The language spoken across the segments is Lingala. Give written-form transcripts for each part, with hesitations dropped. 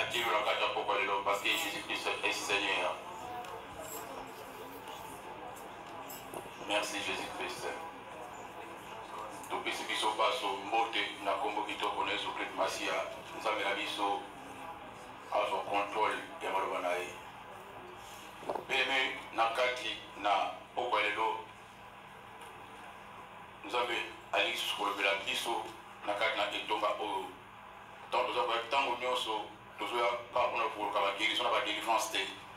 Attire la carte pour parler parce que Jésus-Christ est Seigneur. Merci Jésus-Christ. Tout ce qui se passe au Mote, na combo qui te connaît sur le Massia, nous avons la biso à son contrôle et Marobanaï. Bien, Nakati, na Okwalelo, nous avons allé sur le biso, Nakati, na Etomba, tant que nous avons tant de choses, nous avons pas pour la guérison, la délivrance.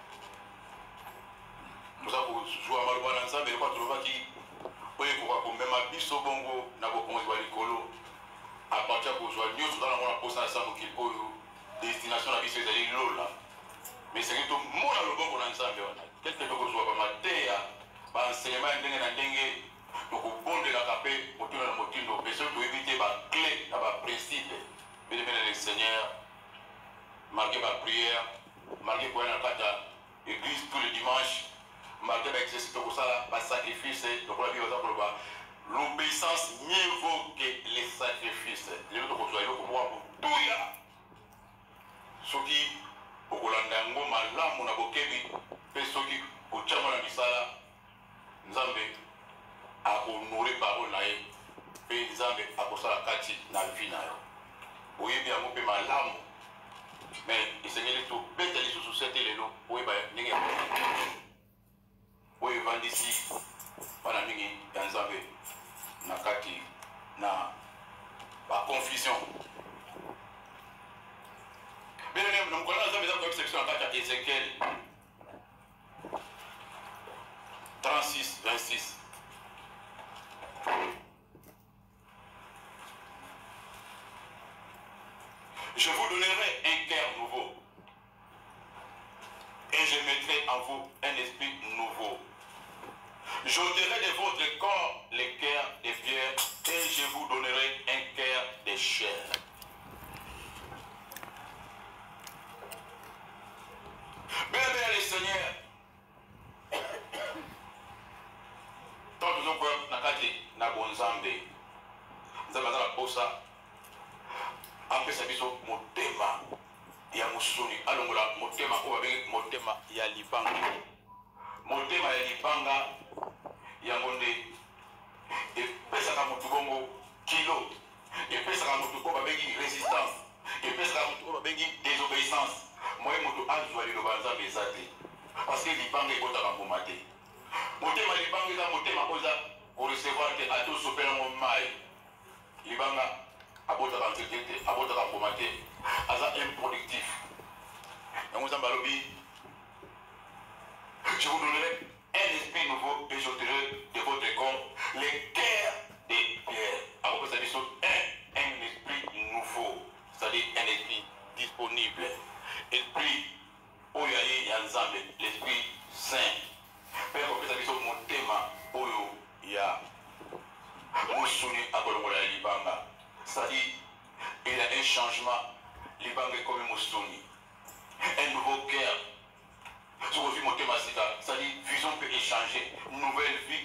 Nous avons joué à Marobana ensemble, et nous avons trouvé qui. Pour même à biso bongo na bokonzi wa likolo à partir de joie nous dans la posa ensemble qui oyo destination la biso ezali lola mais c'est que mon le bongo na nzambe wana quelque chose joie ba mateya ba enseignement ndenge na ndenge donc bonde la capé motindo na motindo mais surtout éviter ba clé na ba principe bien le Seigneur marqué ba prière marqué pour la kata église tous les dimanches malgré l'exercice de ça, le sacrifice, l'obéissance mieux vaut que les sacrifices. Les autres choses, ils vont tout ya. Ceux qui, au Kolandango, Malam, Nabokebi, et ceux qui, au Tchamana Bissala, Nzambe, à honorer parole naïe, et Nzambe, à Kosala Kati, na vie naïe. Oui, bien, mon père Malam, mais il s'est mis tout, bête, il se souciait les noms, oui, ben, n'est-ce pas. Oui, vendisi, voilà, mingi, Nzambe, nakati, na, la confusion. Bien, nous connaissons Nzambe, section en Ézéchiel 36, 26. Je vous donnerai un cœur nouveau, et je mettrai en vous un esprit nouveau. J'ôterai de votre corps les cœurs de pierre et je vous donnerai un cœur de chair. Bien, le Seigneur, tant que nous pouvons na bonzambe, nous avons la posa, après ça, nous avons motema, ya musuni, alongola motema, motema ya libanga. Motema ya libanga yangonde epesaka motu bongo kilo epesaka motu ko babengi résistance epesaka motu ko babengi désobéissance moye motu azwa liloba nzambe eza te parce que libanga ekotaka mbuma te motema libanga eza motema oza korecevoir te atosopela mo mai libanga abotaka nzete te abotaka mbuma te aza improductif yango nzambe alobi je vous donnerai un esprit nouveau et j'ôterai de votre corps les cœurs des pierres. Alors ça dit un esprit nouveau, c'est-à-dire un esprit disponible. Esprit oyaye yanzambe, l'esprit saint. Père, ça dit mon thème oyo ya musuni akolongola libanga. C'est-à-dire il y a un changement. Libanga est comme musuni. Un nouveau cœur. C'est-à-dire, vision peut échanger. Nouvelle vie.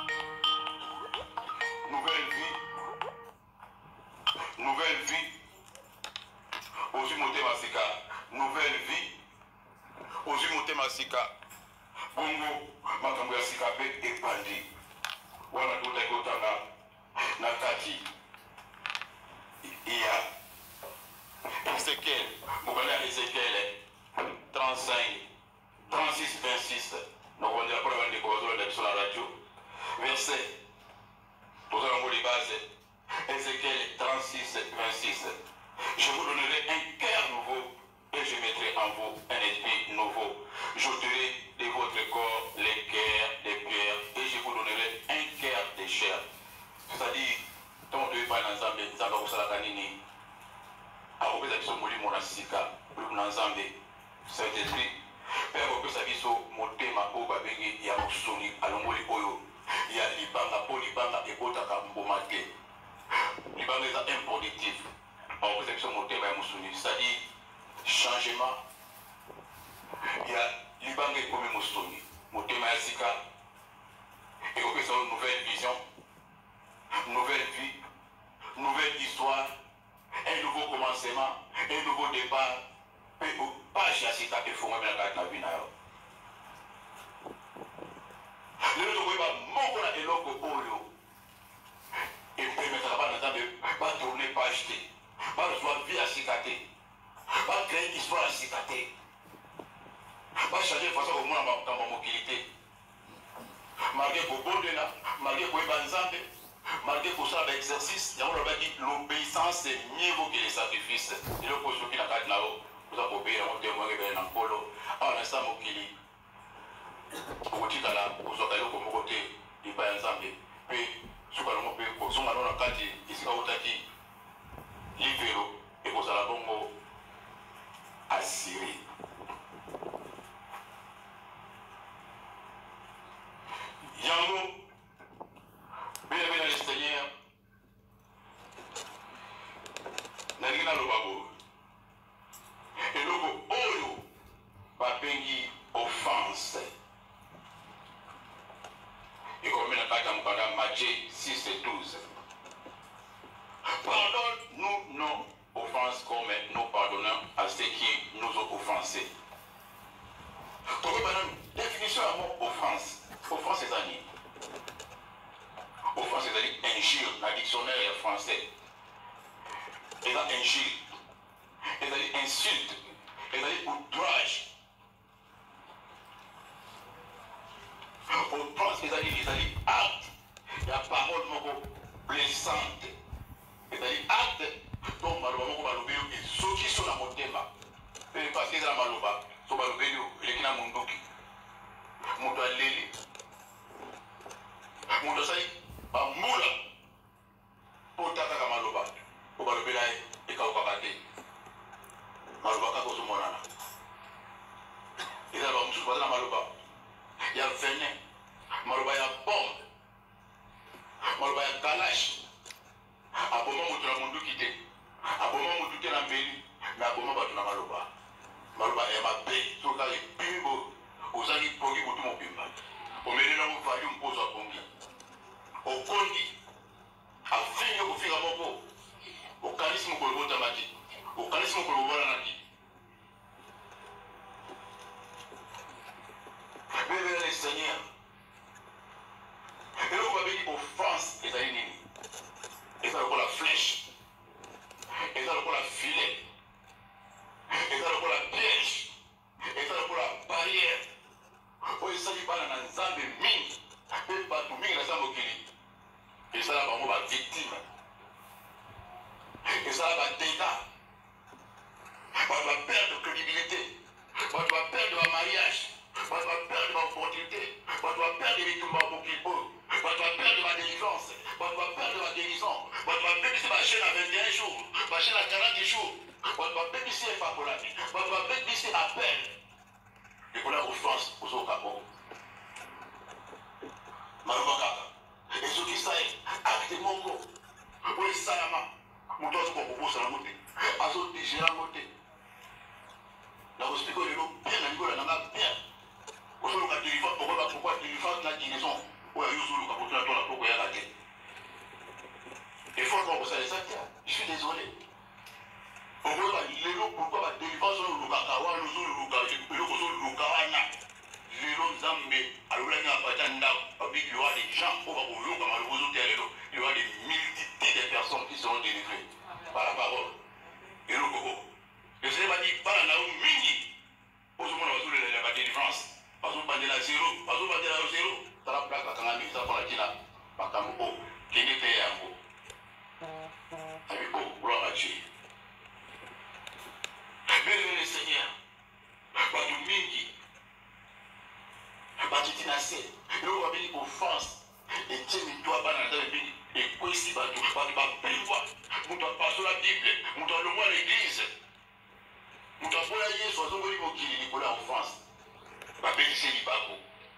Nouvelle vie. Nouvelle vie. Aussi monter masika. Nouvelle vie. Aussi monter masika. Bongo, makambo ya sika pe epandi. Wana tuta ekotanga. Nakati. Iya. Ézéchiel. Mokanda Ézéchiel 35. 36, 26. Nous allons dire pour la décoration sur la radio. Verset. Nous allons les bases. Ézéchiel 36, 26. Je vous donnerai un cœur nouveau et je mettrai en vous un esprit nouveau. J'ôterai de votre corps les cœurs de pierre et je vous donnerai un cœur de chair. C'est-à-dire, tant que tu es pas dans l'ensemble, tu vas vous la canine. Alors, vous avez ce mot de Sika, dans l'ensemble, cet esprit. Père, que ça dit motema o babengi ya musuni alongoli oyo ya libanga po libanga ekotaka mboma te libanga eza improductif alors que ça motema ya musuni c'est-à-dire changement ya libanga ekomi musuni motema ya sika ekopesa une nouvelle vision nouvelle vie nouvelle histoire un nouveau commencement un nouveau départ page ya sika te fonga mena kati na vie na yo lelo tokoyeba moko na eloko oyo epermetaka bana nzambe batourne page te bazwa vie ya sika te bacrée histoire ya sika te bachange façon komona makambo ya mokili te malgré kobondela malgré koyeba nzambe malgré kosala baexercice yango lobaki l'obéissance est mieux que les sacrifices eloko soki na kati na yo oza kobeyela yango te moyeke ebele na nkolo awa na nsa mokili okotikala kozwaka eloko moko te lipa ya nzambe mpe suka longo mpe kozonga no na kati esika otaki livero ekozala bongo asiri yango bena le Seigneur nalingi naloba boye eloko oyo babengi offense ekomi na kati ya mokanda Matthieu 6:12 pardonne-nous nos offenses comme nous pardonnons à ceux qui nous ont offensés. Tokoyeba nanu définition ya mot offense. Offense eza nini? Offense ezali injure na dictionnaire ya français. Eza injure, ezali insulte, ezali outrage. Offense ezali acte ya parole moko blessante. Ezali acte donc maloba moko balobi yo ezoki so na motema. Mpe parce que ezala maloba so balobeli yo eleki na monduki. Moto aleli. Moto asali bambula mpo otakaka maloba po balobela ye ekawukaka te maloba kaka ozomonana eza bamosusu baza na maloba ya venin maloba ya bombe maloba ya kalash aboma moto na monduki te aboma motu te na mbeli me aboma bato na maloba maloba ya mabe soka epimi bo ozangi pongi motu mobimba omelenango valium mpo ozwa pongi okondi afingi okofika moko okanisi mokolo botamaki okanisi mokolo bobalanaki bebela le Seigneur eloko babengi offense ezali nini eza lokola flèche eza lokola filet eza lokola piège eza lokola barrière oyo esali bana na nzambe mingi mpe bato mingi na nzambe mokili ezala bango bavictime ezala badega bato baperdre crédibilité bato baperdre bamariage bato baperdre baopportunité bato baperdre bitumba ya mokili oyo bato baperdre badélivrance bato baperdre baguérison bato bapebisi bachaine à 21 jours bachaine à 40 jours bato bapebisi epakolami bato bapebisi appel ekola offense ozoka bongo maloba kaka ezokisa ye acte moko oyo esalama moto azokoka kobosa nango te azodigere yango te nakosplike oyo lelo bien na likola nanga bien ozoluka délivrance okoyeba pourquoi délivrance na guérison oyo ayo ozoluka kotuna to na poko yaka te effort kaka kosala eza te je suis désolé okoyeba lelo pourquoi badélivrance oyo olukaka wana ozoluka eloko ozoluka wana lelo nzambe alolaki apata ndako babi il y aura des gens oyo bakoyoka maloba ozoteya lelo il y aura des multitudes de personnes qui seront délivrées par la parole eloko o ezali badi bana na yo mingi ozomona bazolelela badélivrance bazobandela zero bazobandela yo zero tala plaka kangami eza mpona tina makambo o kende te yango abi o gloire à Dieu bénir le Seigneur bato mingi batitina se eloko babeli offense etie mitwa bana na nzambe mingi ekwesi bato bapengwa moto apasola bible moto alongwa na église moto apola yesu azongoli mokili likolo ya offense babengisi libako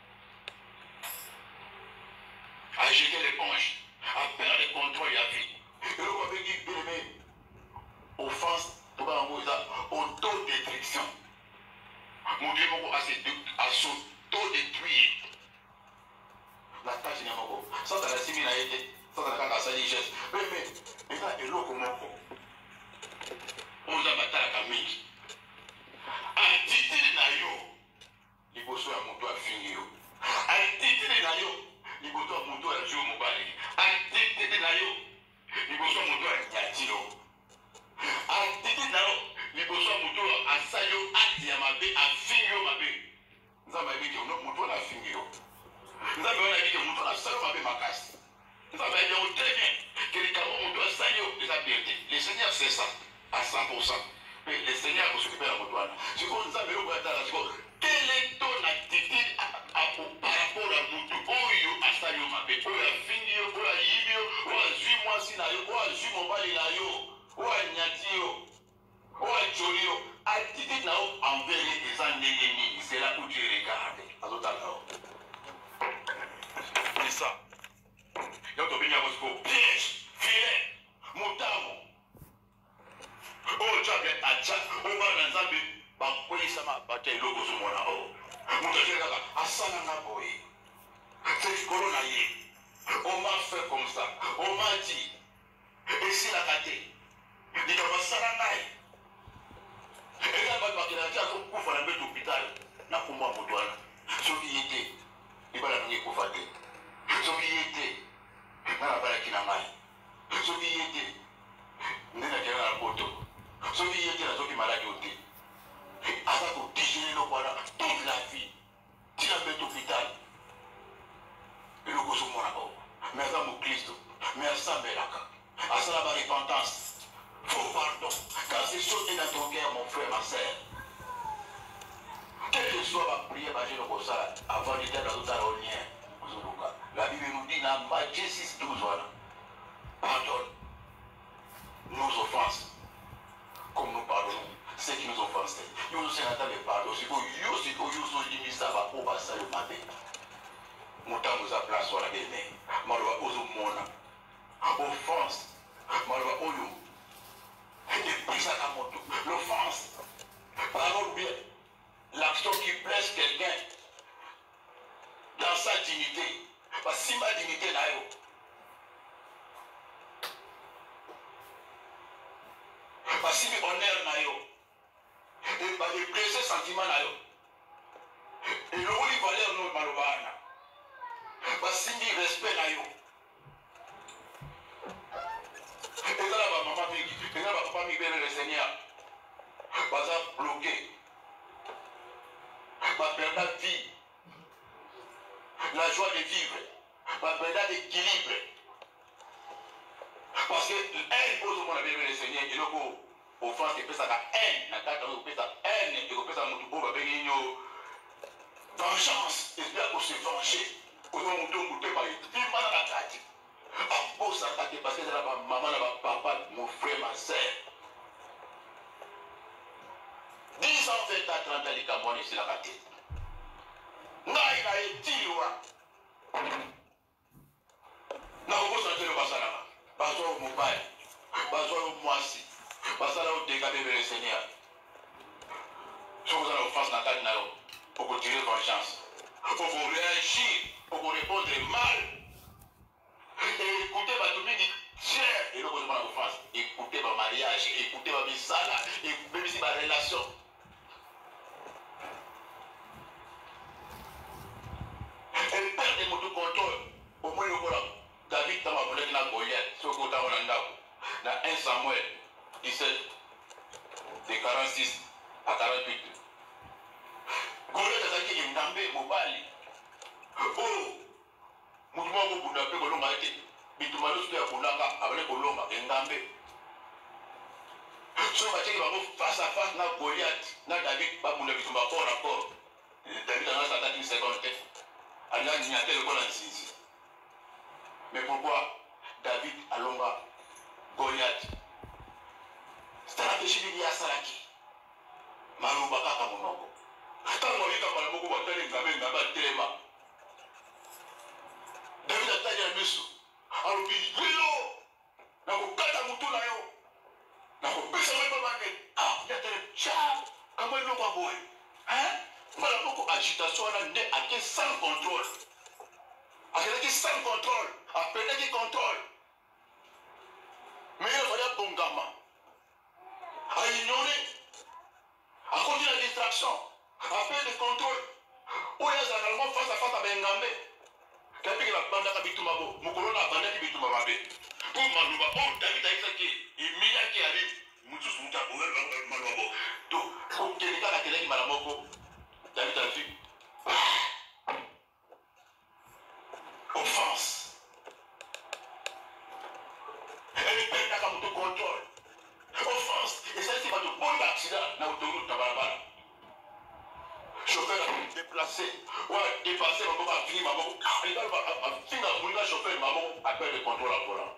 ajete l'éponge aperdre le contrôle ya vie eloko babengi beleme offense toka yango eza autodestruction moto ye moko asauto-détruire na tâche na moko sasa na simi na ye te sasa na kaka asali geste meme eza eloko moko oza batalaka mingi mabe afingi mabe. Nzambe abiki mutu na afingi yo. Nzambe wana abiki mutu na salo mabe makasi. Nzambe abiki très bien. Que les camons mutu asali yo les abilités. Le Seigneur sait ça à 100%. Mais le Seigneur vous s'occupe de la mutuana. Si vous Nzambe yo boyata la siko, quelle est ton attitude par rapport à mutu oyo asali yo mabe? Oyo afingi yo, oyo ayibi yo, oyo azwi mwasi na yo, oyo azwi mobali na yo, oyo anyati yo. Attitude là envers les ennemis, c'est là où tu regardes. C'est ça. Il y a un piège, filet, moutamo. Oh, tu as bien atcha, on va dans un but. Bah, oui, ça m'a battu le logo sur mon aro. Moutamo, Asana Naboy. C'est corona yé. On m'a fait comme ça. On m'a dit. Et c'est la gâtée. Il y a un salanai. Et là, il y a un coup à l'hôpital. Na kumba mutwana. Soki yete. Ibala mwenye kufate. Soki yete. Na bala kina mai. Soki yete. Ndena kena na poto. Soki yete na soki maladi ote. Asa ko digérer le voilà toute la vie. Tu l'as fait l'hôpital. Et le gosse mon abo. Mais à mon Christ. Mais à sa belaka. À sa la repentance. Faut pardon. Quand c'est sauté dans ton cœur, mon frère, ma soeur. Quel que soit ma prière, ma jeune Rosa, avant d'être dans notre aronière, la Bible nous dit dans Matthieu 6, 12, voilà. Pardonne nos offenses, comme nous pardonnons ceux qui nous offensent. Nous nous sénatons de pardon. Si vous avez dit ça, va pour passer le matin. Nous avons la place sur la démé. Malwa ozo mona. Offense. Malwa oyo. Et puis ça a monté. L'offense. Parole bien. L'action qui blesse quelqu'un dans sa dignité. Parce que si ma dignité là, parce que honneur là, et par les blessés sentiments là, et le haut valeur non malobana. Parce que respect là, et là la maman Migi, et là la papa Migi le Seigneur, pas à bloquer. Ma perte de vie, la joie de vivre, ma perte d'équilibre. Parce que elle pose au monde avec le Seigneur, et le coup, offense, il peut ça la haine, il peut ça haine, il peut ça mon avec une vengeance, il peut se venger. Au nom de mon Dieu, il m'a la tête. À cause de ça, parce que c'est la maman, la papa, mon frère, ma soeur. 10 ans, 20 ans, 30 ans, les Camerounais, c'est la tête. Naï na etiwa. Na ko santé le basala. Bazo au mobile. Bazo au moisi. Basala au dégager le Seigneur. Si vous avez offense dans ta naro, pour tirer vengeance, pour vous réagir, pour vous répondre mal. Et écoutez ma domine cher et le besoin d'offense. Écoutez ma mariage, écoutez ma bisala, écoutez ma relation. Elle perd des mots de contrôle. Au moins, David a volé la Goliath. Ce qu'on a dans 1 Samuel 17, de 46 à 48. Goliath a dit qu'il n'a pas mobile. Oh, mouvement au bout d'un peu, on a été. Bitumalo sur la Boulanga avec Colomba et Ngambe. Si on va dire face à face, na Goliath, na David, pas pour le bitumba corps à corps. David a sa date une seconde. Allah n'y a tel qu'on a dit. Mais pourquoi David a l'omba Goliath? Stratégie de Yasaraki. Malubaka Kamonoko. Quand on dit que Malmoko va faire un gamin dans Téléma. David a taillé un musso. Alors, il dit n'a pas de mouton là. N'a pas de ah, il y a des chats. Comment il n'a pas beau? Hein? Voilà beaucoup d'agitation à qui sans contrôle. À qui sans contrôle. À peine qui contrôle. Mais il fallait bon gamin. À ignorer. À cause de la distraction. À peine de contrôle. Où il y a généralement face à face avec Ngambe. Quand il y a la bande à Bitumabo, Moukolona a bandé qui Bitumabe. Pour Malouba, oh, David a dit qu'il y a qui arrive. Moutou Mouta, Malouabo. Donc, quelqu'un a quelqu'un qui m'a la moko. T'as vu? Offense. Elle perd la moto contrôle. Offense. Et ça, c'est pas de bon accident dans l'autoroute de Barabara. Chauffeur a déplacé. Ouais, dépassé, maman va finir, maman. Il va finir à mourir, chauffeur, maman appelle le contrôle à volant.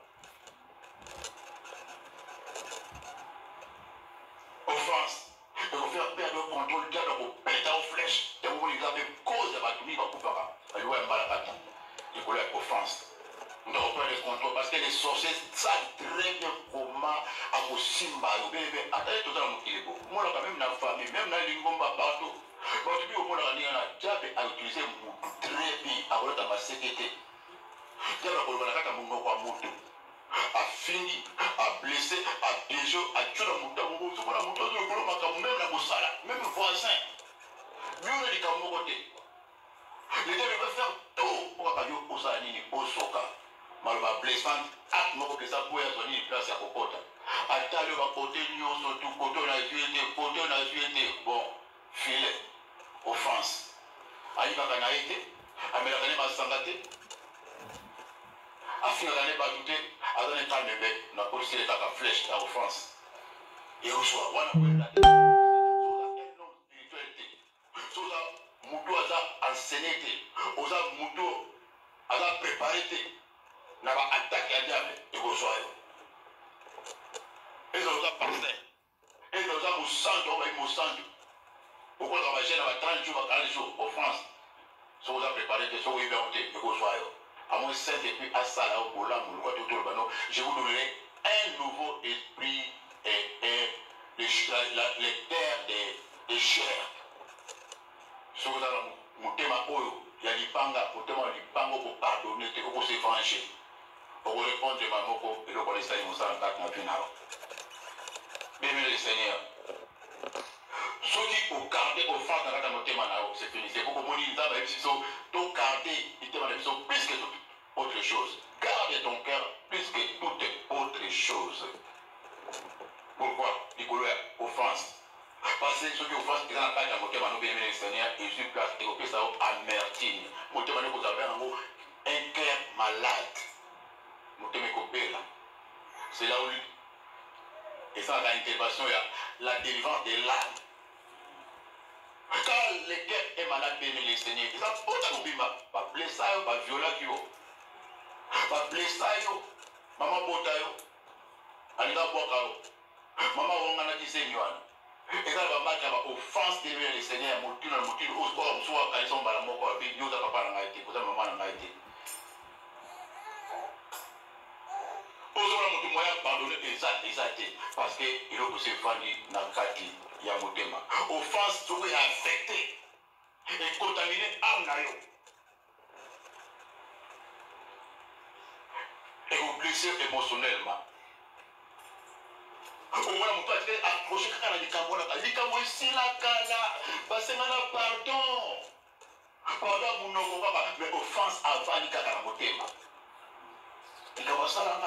Offense. Et on fait perdre le contrôle, il y a un pété en flèche. Et on les avait cause de la tournée, il va couper. Il va mal il voulait offense. On doit perdre le contrôle parce que les sorciers savent très bien comment à vos simba. Attendez tout ça, mon kilibo. Moi, quand même, dans la famille, même dans les lingomba partout. Bon, depuis au monde, on a utilisé très bien à votre ma sécurité. Il y a un moto. A fini, a blessé, a piégé, a tué la moto, même la moussala, même le voisin. Nous, on est comme côté. Les gars, ils veulent faire tout pour que vous soyez au soka. Malheureusement, blessant, acte mon que ça pourrait être une place à Kokota. À tel le côté, nous sommes tout côté, on a été, bon, filet, offense. Aïe, va gagner été, améliorer ma santé. Afin de ne pas douter, à donner calme bébé, on a posé les flèches à offense. Et au soir, on a pris la tête. Spiritualité. Soza muto aza enseigné, oza muto aza préparé, n'a pas attaqué à diable et au soir. Et oza pasteur. Et oza moussanto, on va y moussanto. Pourquoi on va gérer 30 jours, 40 jours en France? Soza préparé, soza y verrouté et au soir. À moins 7 et puis à ça, là, au Bola, je vous donnerai un nouveau esprit et les terres des chairs. Si vous avez mon thème, il y a des pangas, mon thème, il pour pardonner, pour se venger. Pour répondre à ma moko, et le policier, il m'a dit, bien, le Seigneur. Ceux qui ont gardé offense dans mon thème, c'est fini. C'est pour que mon île, si vous gardez, il te demande plus que toute autre chose. Garde ton cœur plus que toute autre chose. Pourquoi? Il y a offense. Parce que ceux qui offensent, ils ont la page à mon thème, bien, le Seigneur, et je suis place, et au ça amertume. Mon thème, vous avez un cœur malade. Mon thème est là. C'est là où lui. Et ça, l'intervention, il y a la délivrance de l'âme. Quand le cœur est malade, bien le Seigneur, ils ont autant de bima. Pas blessé, pas violent, pas blessé, maman botayo, alida bokayo, maman wongana qui seigneur. Et ça va mettre offense de le Seigneur, moutine, au sport, soit quand ils sont dans la mort, puis nous, papa n'a été, pour ça, maman n'a été. Aujourd'hui, moyen pardonner exactement parce que il a aussi fallu dans le cadre il y a mon thème. Offense serait affectée et contaminée âme nayo. Et vous blessez émotionnellement. Au moins, mon père est accroché quand il dit ici la cala, parce que pardon. Pardon, mon nom, mais offense avant il y a mon thème. Il y a ça là.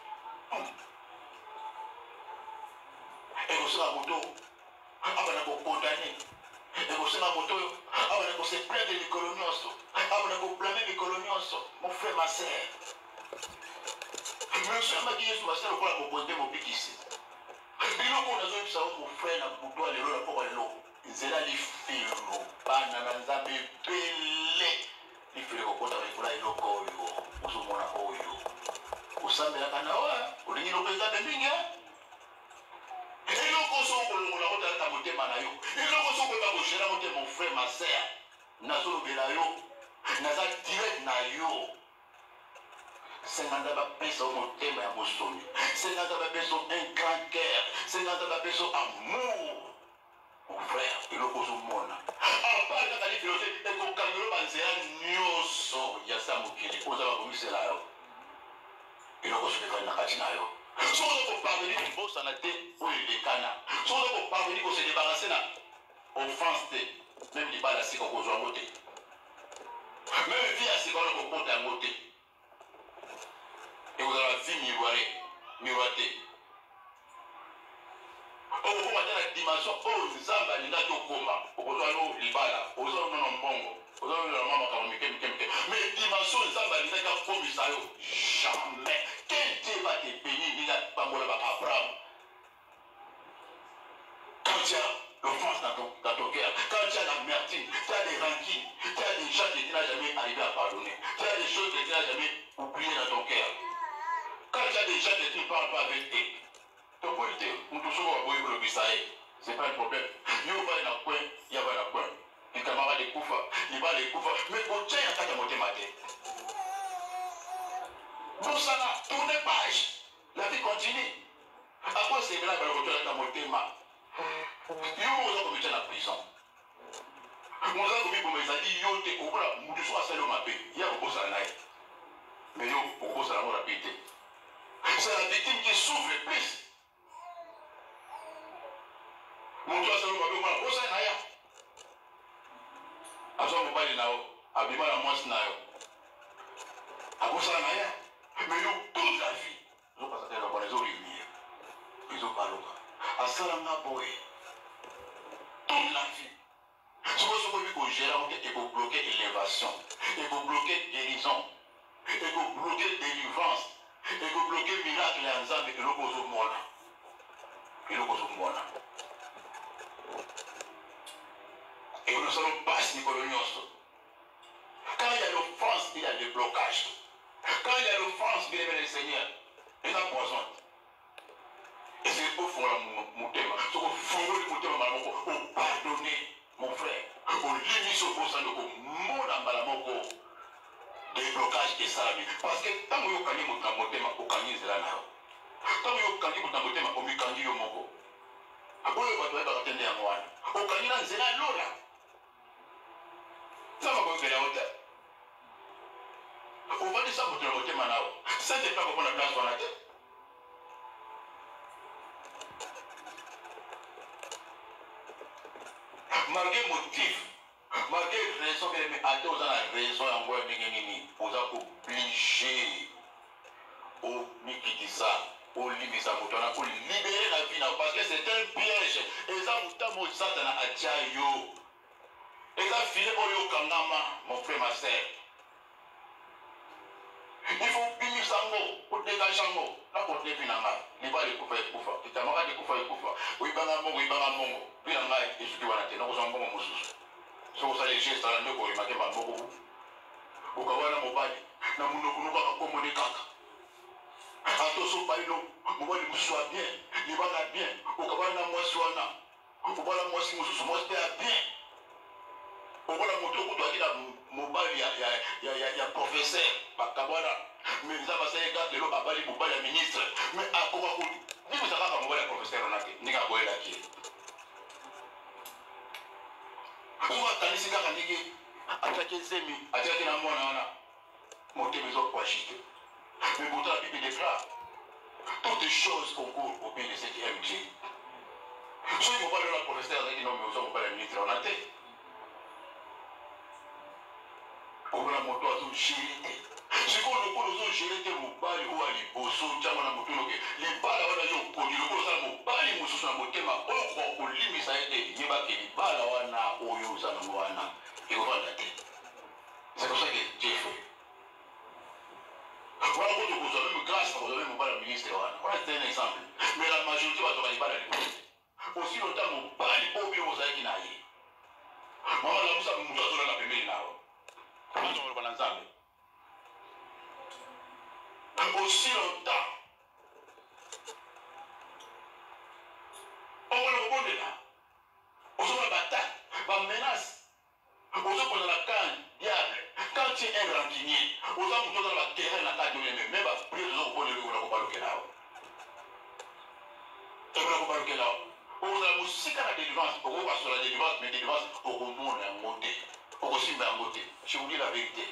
Et vous savez, moto, vous condamné. Et vous savez, moto, vous se plaindre de l'économie, vous blâmer l'économie, mon frère, ma soeur. Mais je suis dit, ma soeur, vous pouvez mon pic ici. Mais là, on a dit, mon frère, vous doit aller là pour aller là. Ils ont dit, filo, banana, belé. Il faut que vous ayez là, il faut que vous ayez là. Vous savez, la canawa, vous avez dit, vous avez dit, et l'autre chose que l'on a voté Manayo, et l'autre chose que l'on a voté mon frère, ma soeur, Nazo Belayo, Naza direct Nayo. C'est un personne mon thème à mon son. C'est un personne un grand cœur. C'est un personne amour. Mon frère, et l'autre chose au monde. À part quand il philosophe, et qu'on camera pensé à Nyoso, il y a ça mon kili, on va commis cela. Et l'autre chose que l'on a dit Nayo. Si on veut parvenir au beau sanaté, ou les canards. Si on veut parvenir au se débarrasser de l'offense, même les balles à ce qu'on peut voter. Même vie à ce qu'on peut à voter. Et vous avez la vie miroiter. okokoma te na dimension oyo nzambe alingaki okoma okozwa no libala ozwa no na mbongo ozwa no na makambo mike mais dimension nzambe alingaki akomisa yo jamais quel Dieu va te bénir ninga pambola ba Abraham quand tu as l'offense dans ton cœur, quand tu as l'amertume, tu as des rancines, tu as des gens que tu n'as jamais arrivé à pardonner, tu as des choses que tu n'as jamais oubliées dans ton cœur. Quand tu as des gens que tu ne parles pas avec eux, ton côté, c'est pas un problème. Il va y avoir un coin, il va y avoir un coin. Les camarades de Koufa, il va les Koufa, mais au tien, il y a un moté maté. Pour ça, là, tournez page. La vie continue. À quoi c'est là que le retour est à moté maté? Il y a un la prison. Moi, je me dit, yo te comprends, nous sommes à celle ma paix. Il y a un beau salaire. Mais yo, au beau salaire, on a pété. C'est la victime qui souffre le plus. Mon Dieu, c'est le papier, on a un beau salaire. À ce moment-là, il y a un abîme à moi, c'est un beau salaire. Mais yo, toute la vie, ils ont passé dans les eaux lumières. Ils ont parlé. À ça, on a beau. Toute la vie. Ce que vous gérer, il faut bloquer l'élévation, il faut bloquer guérison, il faut bloquer délivrance, il faut bloquer miracle et ensemble et le cause au monde. Et le cause au monde. Et nous allons passer Nicolas. Quand il y a l'offense, il y a des blocages. Quand il y a l'offense, bien aimé le Seigneur, il y a poison. Et c'est au fond mon thème. Ce qu'on faut mon thème, on pardonner. Mon frère, on limite au beau sang de mon ambalamoko des blocages et salami. Parce que tant que vous avez mon motema, au cani zelana. Tant que vous avez mon motema, au mikandi yo moko. Vous avez attendre à moi. Au cani na zela lola. Ça va vous faire la hauteur. On va dire ça pour te motema nao. Ça n'est pas pour la place dans la tête. Malgré motif, malgré raison, mais à deux ans, la raison en voie de vous êtes obligé au Mikitisa, au Libisa, pour libérer la vie, parce que c'est un piège. Et ça, vous avez Satan à Tchayo. Et ça, Philippe Oyo Kangama, mon frère, ma sœur. Il faut finir Sango, pour dégager Sango. Là, pour te finir, il va les couper, il faut. Tu as marre de couper, oui, bangamon, oui, bangamon. Puis là, il se dit, voilà, tu n'as pas besoin de moussous. So, ça, les gestes, ça, ne peut pas être beaucoup. Au cas où, on a mon bail, on a mon bail, on a mon bail, attention, pas nous, mon bail, il soit bien, il va bien. Au cas où, on a moi, soit là. Au cas où, on a moi, si moussous, moi, c'est bien. Au cas où, on a mon tour, on a mon bail, il y a professeur, mais ça va se gâter, le papa, il y a ministre. Mais à quoi vous dites, vous savez comment le professeur on a dit, n'y a pas de qui. Vous avez dit que vous attaqué Zemi, attaqué la moine, monter les autres pour acheter. Mais pourtant, la Bible déclare toutes les choses concourent au bien de ceux qui aiment Dieu. Si vous parlez de la professeur, vous avez dit non, mais vous n'avez pas le ministre en tête. Pour la moto, vous avez géré. Si vous avez géré, vous avez ou à l'Ibosso, vous avez les balles, vous avez connu, vous avez balles, vous avez moté, vous avez limité, ça a été, il y a des balles, vous avez et vous avez c'est pour ça que Dieu fait. Voilà pourquoi vous avez une grâce, vous avez un ministre. On a un exemple. Mais la majorité va avoir des balles à l'Ibosso. Aussi longtemps, vous n'avez pas les pauvres, vous avez qui n'aillent. Maman, là, vous avez un mouton dans la première là. Comment on va l'ensemble? Aussi longtemps. On va le rebondir là. On va la bataille, la menace. On va prendre la canne, diable. Quand tu es un rancunier, on va prendre la terre, la canne de l'ennemi. Même après, on va prendre le là. On va prendre le là. On va aussi faire la délivrance. On va faire la délivrance, mais délivrance, on va monter. On va aussi monter. Je vous dis la vérité.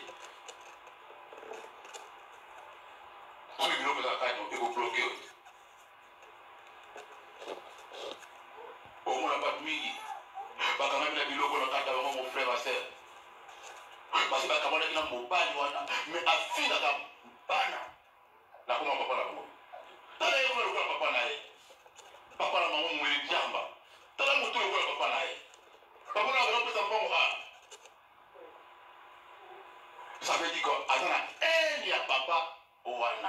Si vous voulez que vous bloquez. On n'a pas de midi. Parce que même les bilans qu'on a dans mon frère et soeur. Parce que quand on a un mobile, mais à fin de la bana, la comment papa la voix. Dans les jours où papa n'a pas. papa na maman mwele diamba tala moto le kwa papa na ye papa na vraiment pesa mpongo a ça veut dire que azana il y a papa owana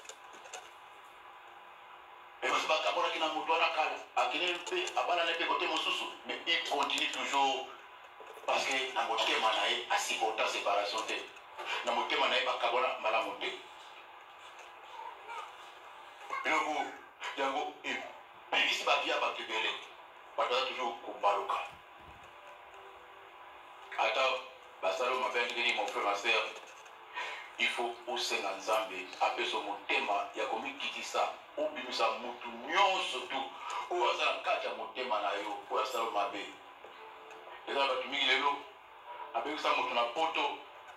et parce que kabona kina moto na kala akine mpe abana na pe côté mosusu mais il continue toujours parce que na motema na ye asipota séparation te na motema na ye bakabona malamu te eloko yango ebimisi bavia bato ebele bato aza toujours kobaluka ata basala mabe andikeli mon frère ma sœur il faut osenga nzambe apesa motema ya komikitisa obimisa mutu nyonso tu oyo aza na kati ya motema na yo oyo asala mabe eza bato mingi lelo abengisa moto na poto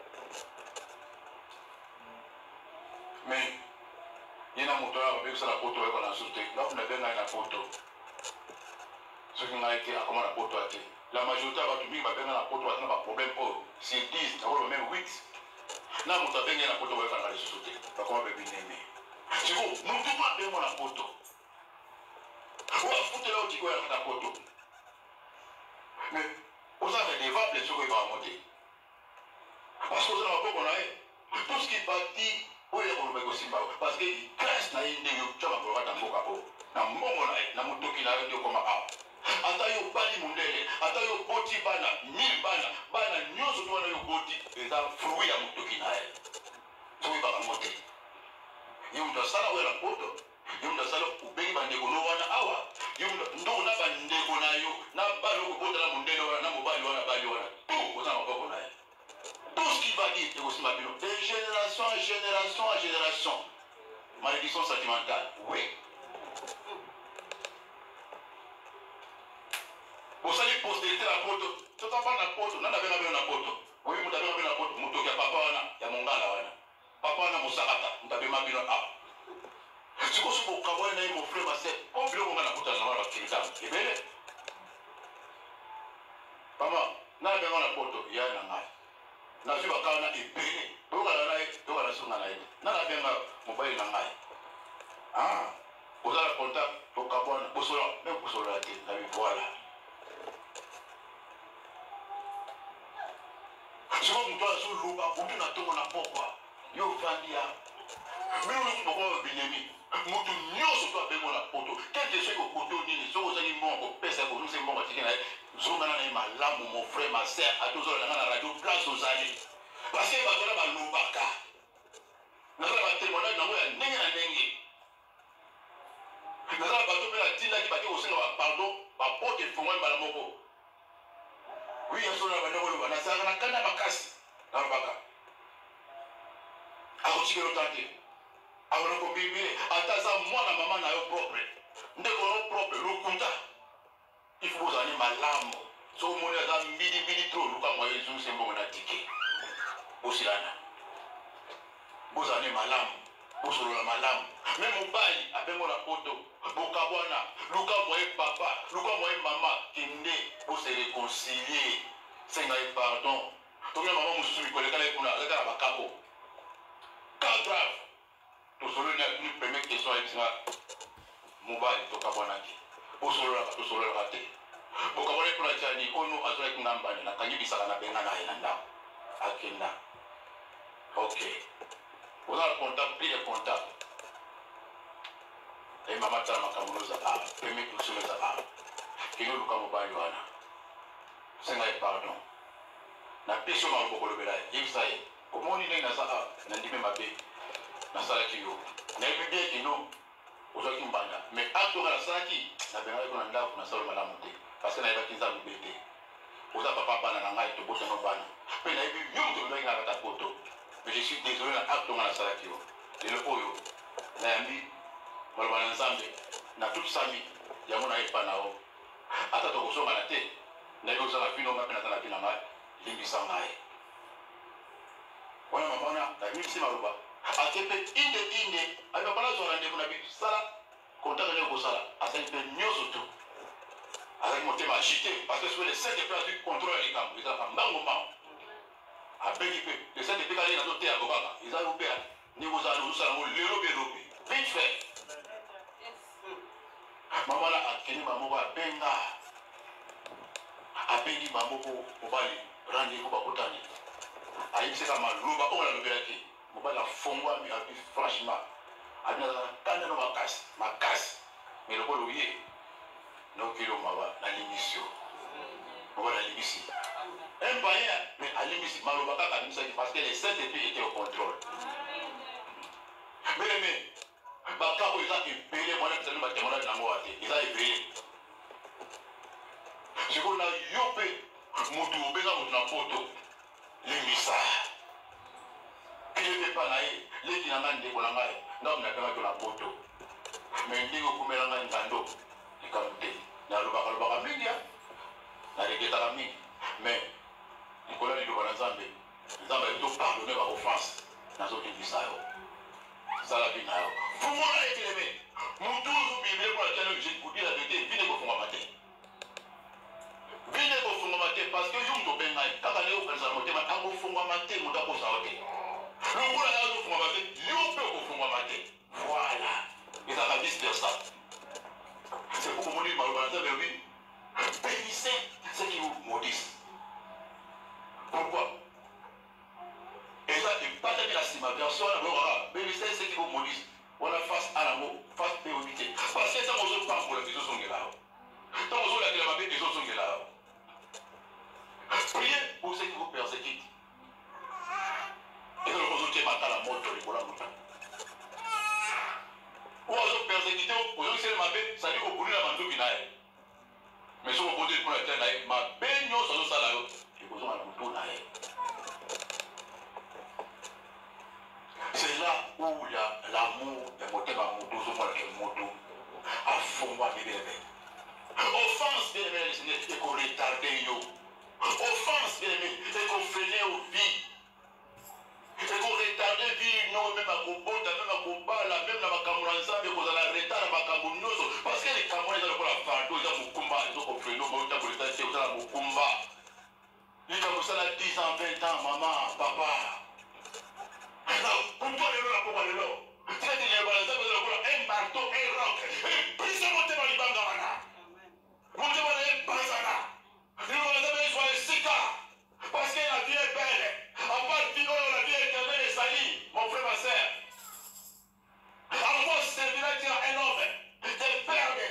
mais ye na moto oyo abengisa na poto bayeba na susu te ngaku nabenga ye na poto soki ngai te akoma na poto ate la majorité ya bato mingi babenga na poto baza na baproblème oyo sur 10 nakoloba même 8 na moto abenge ye na poto bayeba na lisusu te bakoma bebineme siko motu mo abengo na poto oyo afutela otiki oyo na poto mais oza redevable soki oyebaka mo te parce que oza na maboko na ye tout ce qui bati oyo ekoloba ekosimba parce que grâce na ye ndenge otya makolo kata mboka o na mbongo na ye na motoki na ye nde okoma awa ata yo obali mondele ata yo oboti bana 1000 bana nyonso to wana yo oboti eza fruit ya motoki na ye soki oyebaka mo te ye moto asala oyo na poto ye moto asala obengi bandeko no wana awa ye moto ndoko na bandeko na yo na bali okobotala mondele wana na mobali wana bali wana tu oza na maboko na ye tout ce qu'il va dire ekosimba bino de génération en génération en génération malédiction sentimentale oui bosali postérité na poto totamba na poto nana benga bino na poto oyi moto abenga bino na poto motoki ya papa wana ya mongala wana papa wana mosakata moto abema bino awa sikoso bokabwana na ye mon frère ma sœur o biloko nga na kotala na wana bakilitano ebele mama nana benga na poto ya na ngai nazwi bakala na ebele tokala na ye tokala songa na ye nana benga mobali na ngai oza na contact tokabwana bosola meme kosolola te na bivoila siko moto azoluka butu na ntongo na pokwa yo ovandi ya bino bokoma binemi motu nyonso to abengo na poto keke soki okoto nini soki ozangi mbongo kopesa konusa mbongo atiki na ye zongana na ye malamu mon frère ma sœur ati ozolanda nga na radio place ozali parce que bato na balobaka nazala batémoignage nango ya ndenge na ndenge nazala bato mpe natindaki bake kosenga bapardon bapote efongwani mbala moko wi yasola na bandeko oloba nazalaka na kanda makasi nalobaka akotikelo ta te akona kombimile ata aza mwana mama na yo propre ndeko no propre lokuta ifo bozala ni malamu so omoni aza mbidibidi tro oluka mwa ezungisa mbongo na tike bosilana bozala ni malamu bosolola malamu me mobali abengo na poto bokabwana luka mwaye papa luka mwaye mama kende bose réconcilie senga ye pardon tokina mama mosusu mikolo ekala ekuna aleka na bakako cas grave tosololi ni première question ayebisinga mobali tokabwanaki bosololaka te bokabwana epona tiani ono azolaki nga mbani nakangi bisaka na benga na ye na ndako akenda ok oza na contact pli de contact e mama tala makambo noza a premier question eza a kende oluka mobali wana senga ye pardon na peso malobo kolobela ye yebisa ye omoni ndenge naza a nandimi mabe nasalaki yo nayebi bien kino ozwaki mbanda mais acte oyo nasalaki nabengaki ko na ndako nasala malamu te parce que nayebaki nzambe be te oza papa bana na ngai tobotano bana mpe nayebi yo moto olobaki na kata poto mais je suis désolé na acte oyo nasalaki yo lelo oyo nayambi maloba na nzambe na toute sami yango nayepa na yo ata tokosongana te nayebi ozala bino nga mpe nazalaki na ngai limbisa ngai wana mama wana nayebisi maloba ate mpe inde ayeba bana zwala ndeko na bisala kontaka ndenge kosala azali mpe nyonso tu azali motema agité parce que soki le saint epre azwi contrôle ya likambo ezalaka mbango mbango abengi mpe le saint epre kali nazoteya kokaka eza yo mpe ndenge ozala ozosala yango lelo mpe elobi vite fait Maman là a kenny maman va benga. A bengi maman pour bali rendez-vous pour botani. A eu c'est comme l'ouba on l'a levé aquí. Maman la fongwa mais franchement. A bien quand on ma casse. Mais le bolo yé. Non kilo maman la l'émission. Maman la l'émission. Un païen mais à l'émission malobaka comme ça parce que les 7 étés étaient au contrôle. Mais bakabo ils ont payé moi les personnes qui m'ont donné ils ont payé. Je qu'on a yopé mutu obeza mutu na poto limisa. Qui ne pas naïe les qui n'ont ndeko na ngai ndam na kama na poto. Mais ndiko kumela ngai ngando ikamte na lobaka mingi na regeta mingi mais Nicolas dit que Nzambe est pardonné par offense dans notre église. Ça la vie. Pour moi, les aimés, mon tour Bible pour laquelle j'ai écouté la vérité, venez au fond de ma tête. Venez au fond de ma tête parce que je me dis que quand on est au fond de ma tête, au fond de ma tête, on doit s'arrêter. Le bout là, au fond de ma tête, il peut au fond de ma tête. Voilà. Et ça va vice versa. C'est pour me dire, mais oui, bénissez ceux qui vous maudissent. Pourquoi? Et ça, il pas de la cima version, bénissez ceux qui vous maudissent. On a face à l'amour, face à l'humilité. Parce que ça, on ne parle pour les autres sont là. Tant on a la les autres sont là. Priez pour ceux qui vous persécutent. Et que le résultat est à la mort de l'école. Ou aux autres persécutés, aux autres c'est le mabé, ça dit qu'on brûle la manteau qui n'a. Mais si on continue pour la terre, ma baigne sur le salaire. C'est là où il y a l'amour de mon thème à moto, à fond, moi, bébé. Offense, bébé, c'est qu'on retarde, yo. Offense, bébé, c'est qu'on freine aux vies. C'est qu'on retarde vie, non, même à Kobota, même à Kobala, même à Makamuranza, mais qu'on a la retard à Makamunoso. Parce que les Camerounais, ils ont la fardeau, ils ont Mukumba, ils ont freine, ils ont Mukumba, ils ont Mukumba. Les Camerounais, 10 ans, 20 ans, maman, papa. Alors, pour toi, les gens, pour les gens, c'est que les gens, un marteau, un roc, et puis ça monte dans les bandes d'Amana. Montez dans les Bazana. Les gens, ils sont les Sika. Parce que la vie est belle. En part de la vie éternelle est salie, mon frère, ma soeur. En moi, servira dire un homme, des perles.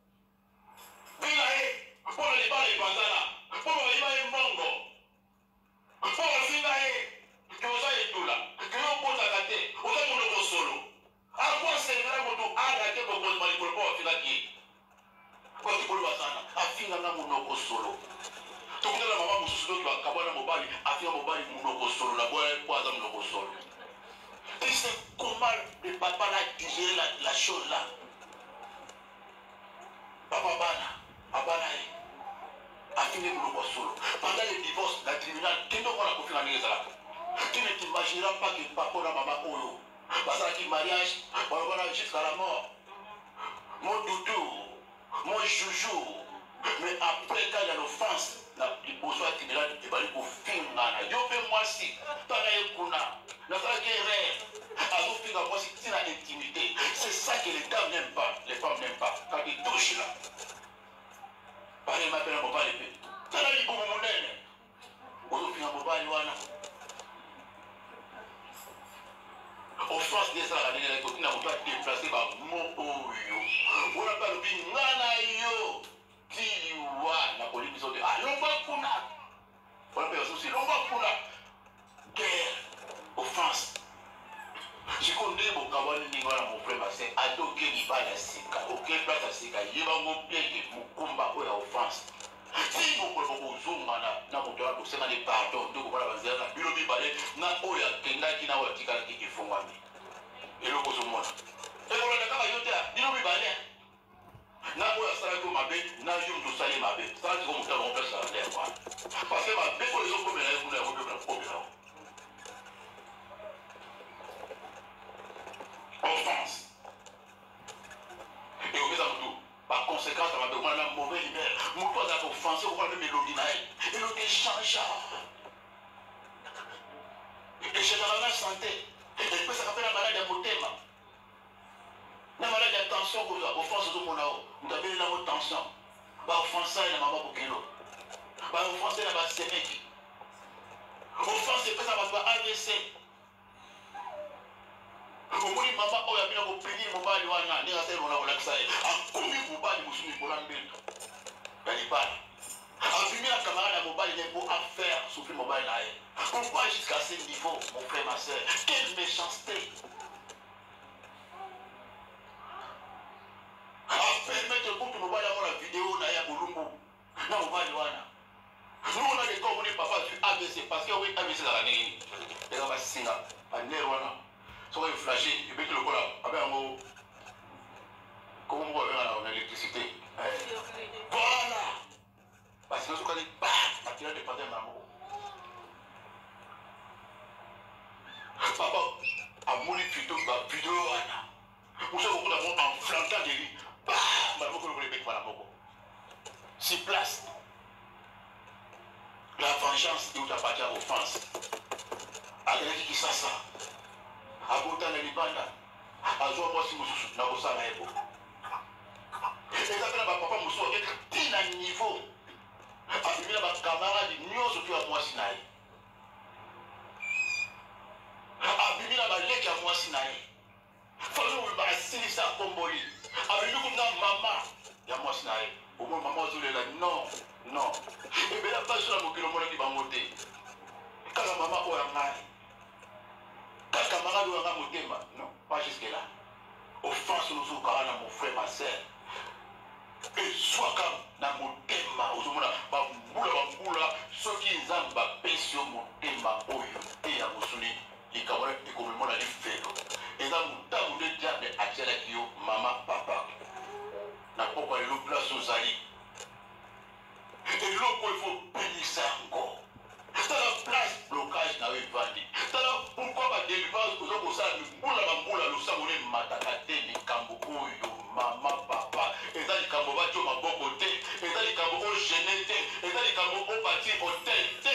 Vilae, pour les balles et Bazana, pour les balles et Mongo, pour les Finae. Que vous ayez tout là, que vous posez à côté, vous avez mon solo. À quoi servira mon arrêté pour vous manipuler pour finir qui? Quand tu peux le faire, à finir mon solo. Tout le monde maman mususu qui va kabana mobali, à finir mobali mon solo, la boîte pour avoir mon solo. Et c'est comment le papa a digéré la chose là. Papa bana, abanaï, à finir mon solo. Pendant le divorce, la tribunal, qui ne va pas confier les là. Tu ne t'imagineras pas que papa et maman Oyo, parce que mariage, voilà jusqu'à la mort. Mon doudou, mon joujou. Mais après, quand il y a l'offense, il faut soit tribunal, il va lui faire un yo fais moi si, pareil kuna, n'a pas guerre. À vous faire moi si c'est l'intimité. C'est ça que les dames n'aiment pas, les femmes n'aiment pas. Quand ils touchent là, pareil m'appelle un papa l'épée. Ça n'a pas beaucoup mon aine. Vous faire un papa l'ouana. Offense des arts, les copines n'ont pas déplacé par mon oyo. On n'a pas le bien, nana yo. Tiwa, na police de ah, l'on va pour là. On appelle aussi, l'on va pour là. Guerre, offense. Je connais mon camarade Ningola, mon frère, c'est Adoké qui va la Sika. Auquel place à Sika, il va mon bien que mon combat pour la offense. Si vous pouvez vous zoomer dans mon droit pour se demander pardon, donc vous allez vous dire, il faut parler, na oya kenda qui n'a pas tika qui font moi. Et le cause moi. Et pour le cas yote, il faut parler. Na oya sala ko mabe, na yum to sali mabe. Ça c'est comme ça on peut ça là quoi. Parce que mabe pour les autres comme là, vous n'avez pas de problème. Offense. Et au exemple tout. Par conséquent, ça va devoir une mauvaise humeur. Mon toit a offensé, on va le mélodie. Et l'autre change. Et c'est dans la santé. Et puis ça fait la maladie de mon thème. na malade ya tension ko offense zo mona o ndabeli na mo tension ba offense na mama bokelo ba offense na ba semeki offense pesa ba AVC omoni mama oyo abina kopeni mobali wana ndenge asali mona kolakisa ye akomi mobali mosumi bola mbeto ya libala abimi na camarade ya mobali ne po affaire souffrir mobali na ye pourquoi jusqu'à ce niveau mon frère ma soeur quelle méchanceté apermettre kutu mobali amona vidéo na ya bolumbu na mobali wana nous on a des comme papa tu AVC parce que oui AVC la nini ndenge basinga aner wana so il flashé et puis le cola avec un comment on va faire l'électricité voilà parce que nous quand il bah tu as des patins maman papa a mouli plutôt ma vidéo wana vous savez beaucoup d'abord en flanquant de lui bah maman que le bec par la moko si place la vengeance et où t'as pas dit offense avec qui ça abota na libanda azwa mwasi mususu na kosala ebo ezapela bapapa mosusu akeka ti na niveau abimila bakamaradi nyonso to ya mwasi na ye abimila baleki ya mwasi na ye fano basilisa akomboli abimi kuna mama ya mwasi na ye omoi mama ozolela non ebela baso na mokili omonaki bango te kaka mama oyo ya ngai camarade ou un motema, non, pas jusque là. Offense nous au carana, mon frère, ma soeur. Et soit comme dans mon thème, aux hommes, bamboula, ceux qui ont péché mon thème, et à Moussuni, les camarades, et comme moi, les fait. Et dans mon temps, vous êtes déjà à Tchalakio, maman, papa. N'a pas parlé de place aux alliés. Et l'autre, il faut bénir ça encore. Dans la place, blocage n'a eu vendu. Pourquoi ma délivrance aux hommes au sein de Moula, le savonné Matakate, les Kamboyo, maman, papa, et dans les Kamboba, tu m'as bon côté, et dans les Kambobo, génété, et dans les Kambobo, bâti, hôtel,